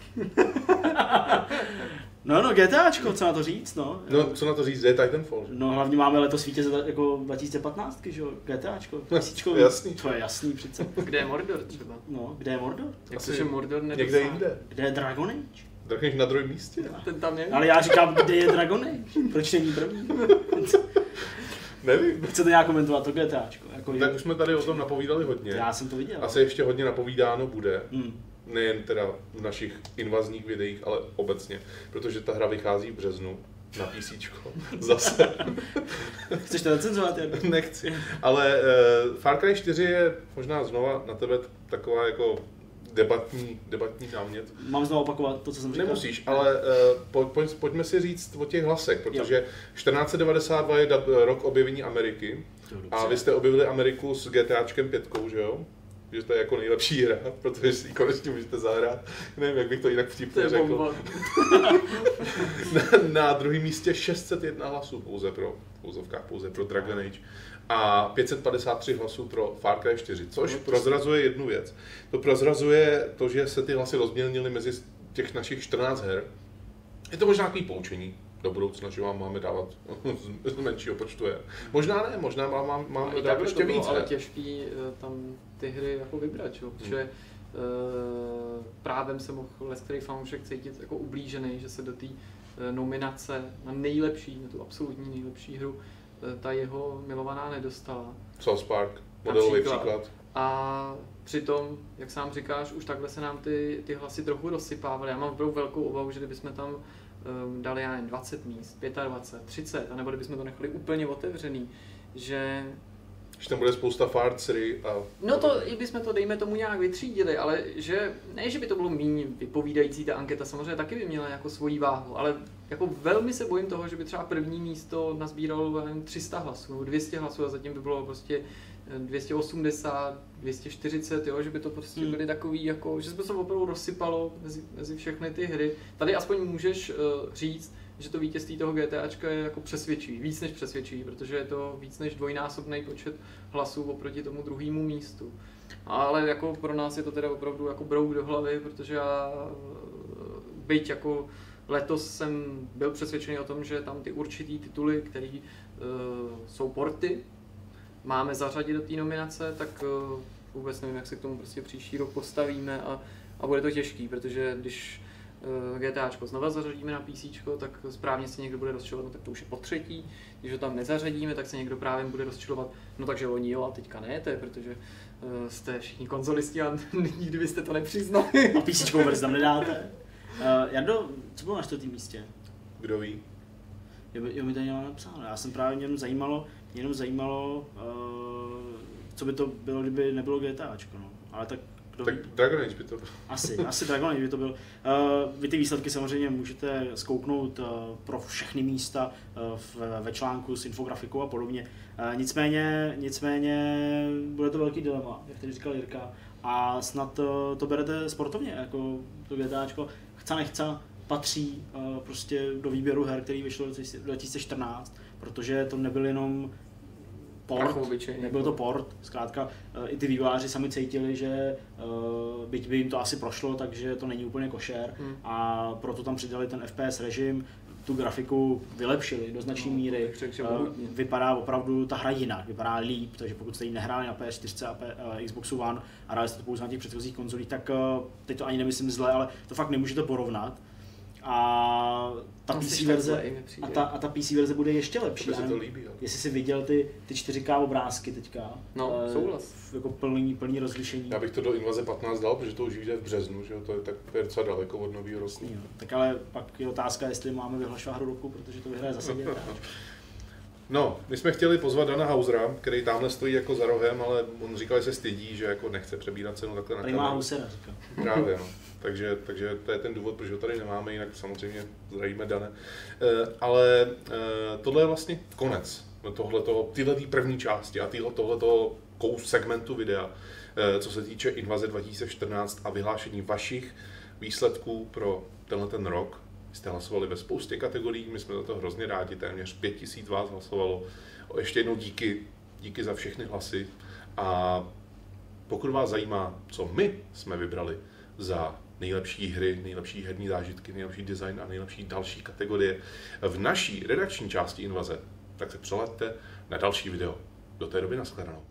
No, no, GTAčko, co na to říct, no. No, co na to říct, je Titanfall, že? No, hlavně máme letos vítěze jako dva tisíce patnáct, že jo, GTAčko, tisíčko. Jasný. To je jasný přece. Kde je Mordor třeba? No, kde je Mordor? Jak se, že Mordor nedosáhne? Někde jinde. Kde je Dragon Age? Dragon Age na druhém místě. Ten tam je? Ale já říkám, kde je Dragon Age? Proč není první? Nevím. Chcete nějak komentovat to GTAčko? Jako, Tak už jsme tady o tom napovídali hodně. Já jsem to viděl. Asi ještě hodně napovídáno bude. Hmm. Nejen teda v našich invazních videích, ale obecně. Protože ta hra vychází v březnu na PCčko. Zase. Chceš to recenzovat? Nechci. Ale uh, Far Cry čtyři je možná znova na tebe taková jako debatní, debatní námět. Mám znovu opakovat to, co jsem říkal? Nemusíš, ale uh, po, po, pojďme si říct o těch hlasech, protože jo. čtrnáct set devadesát dva je da, rok objevení Ameriky a vy jste objevili Ameriku s GTAčkem pětkou, že jo? Že to je jako nejlepší hra, protože si ji konečně můžete zahrát. Nevím, jak bych to jinak vtipně řekl. na, na druhém místě šest set jedna hlasů pouze pro, pouze pro Dragon Age a pět set padesát tři hlasů pro Far Cry čtyři, což prozrazuje jednu věc. To prozrazuje to, že se ty hlasy rozmělnily mezi těch našich čtrnáct her. Je to možná takový poučení do budoucna, že vám máme dávat z menšího počtu her. Možná ne, možná mám, mám, máme dávat ještě víc. Ale těžký tam ty hry jako vybrat, čo? Protože hmm. uh, právem se mohl leckterý fanoušek cítit jako ublížený, že se do té uh, nominace na nejlepší, na tu absolutní nejlepší hru, uh, ta jeho milovaná nedostala. South Park, modelový příklad. příklad. A přitom, jak sám říkáš, už takhle se nám ty, ty hlasy trochu rozsypávaly. Já mám opravdu velkou obavu, že kdybychom tam um, dali já jen dvacet míst, dvacet pět, třicet, anebo kdybychom to nechali úplně otevřený, že že tam bude spousta Far tři a... No to, i bychom to, dejme tomu, nějak vytřídili, ale že, ne, že by to bylo méně vypovídající, ta anketa samozřejmě taky by měla jako svoji váhu, ale jako velmi se bojím toho, že by třeba první místo nazbíralo tři sta hlasů nebo dvě stě hlasů a zatím by bylo prostě dvě stě osmdesát, dvě stě čtyřicet, jo, že by to prostě byly takový, jako, že by se opravdu rozsypalo mezi, mezi všechny ty hry. Tady aspoň můžeš uh, říct, že to vítězství toho GTAčka je jako přesvědčivý, víc než přesvědčivý, protože je to víc než dvojnásobný počet hlasů oproti tomu druhému místu. Ale jako pro nás je to teda opravdu jako brouk do hlavy, protože já byť jako letos jsem byl přesvědčený o tom, že tam ty určitý tituly, které uh, jsou porty, máme zařadit do té nominace, tak uh, vůbec nevím, jak se k tomu prostě příští rok postavíme a, a bude to těžký, protože když uh, GTAčko znova zařadíme na PCčko, tak správně se někdo bude rozčilovat, no tak to už je po třetí, když ho tam nezařadíme, tak se někdo právě bude rozčilovat, no takže oni jo a teďka ne, to je, protože uh, jste všichni konzolisti a nikdy byste to nepřiznali. A PCčkovou verzi tam nedáte. Uh, Jardo, co bylo na čtvrtém místě? Kdo ví? Jo, jo, mi to nemám napsáno. Já jsem právě mě jenom zajímalo, mě jenom zajímalo, uh, co by to bylo, kdyby nebylo GTAčko, no. Ale tak kdo Tak ví? Dragon Age by to bylo. Asi, asi Dragon Age by to byl. Uh, vy ty výsledky samozřejmě můžete zkouknout uh, pro všechny místa uh, v, ve článku s infografikou a podobně. Uh, nicméně, nicméně bude to velký dilema, jak tady říkal Jirka. A snad uh, to berete sportovně, jako to GTAčko. Chce nechce patří uh, prostě do výběru her, který vyšlo v dva tisíce čtrnáct, protože to nebyl jenom port, nebyl to port, zkrátka uh, i ty vývojáři sami cítili, že uh, byť by jim to asi prošlo, takže to není úplně košer hmm. a proto tam přidali ten F P S režim, tu grafiku vylepšili do značné no, míry, uh, vypadá opravdu ta hra jinak, vypadá líp, takže pokud jste ji nehráli na P S čtyři a P, uh, Xboxu One a hráli jste to pouze na těch předchozích konzolích, tak uh, teď to ani nemyslím zle, ale to fakt nemůžete porovnat. A ta, P C verze, a, ta, a ta P C verze bude ještě lepší. To se to líbí, ale. Jestli jsi viděl ty, ty čtyři ká obrázky teďka, no, e, souhlas. Jako plný, plný rozlišení. Já bych to do Invaze patnáct dal, protože to už vyjde v březnu, že jo? To je tak docela daleko od nového roku. Jo. Tak ale pak je otázka, jestli máme vyhlašovat hru roku, protože to vyhraje zase G T A. No, my jsme chtěli pozvat Dana Hausera, který tamhle stojí jako za rohem, ale on říkal, že se stydí, že jako nechce přebírat cenu takhle na kameru. Tady má Hausera, říkal. Právě, no. Takže, takže to je ten důvod, proč ho tady nemáme, jinak samozřejmě zdravíme Dane. E, ale e, tohle je vlastně konec tohletoho, tyhle první části a tyhle, tohletoho kous segmentu videa, e, co se týče Invaze dva tisíce čtrnáct a vyhlášení vašich výsledků pro tenhle ten rok. Jste hlasovali ve spoustě kategorií, my jsme za to hrozně rádi, téměř pět tisíc vás hlasovalo. Ještě jednou díky, díky za všechny hlasy. A pokud vás zajímá, co my jsme vybrali za nejlepší hry, nejlepší herní zážitky, nejlepší design a nejlepší další kategorie v naší redakční části Invaze, tak se přeleďte na další video. Do té doby nashledanou.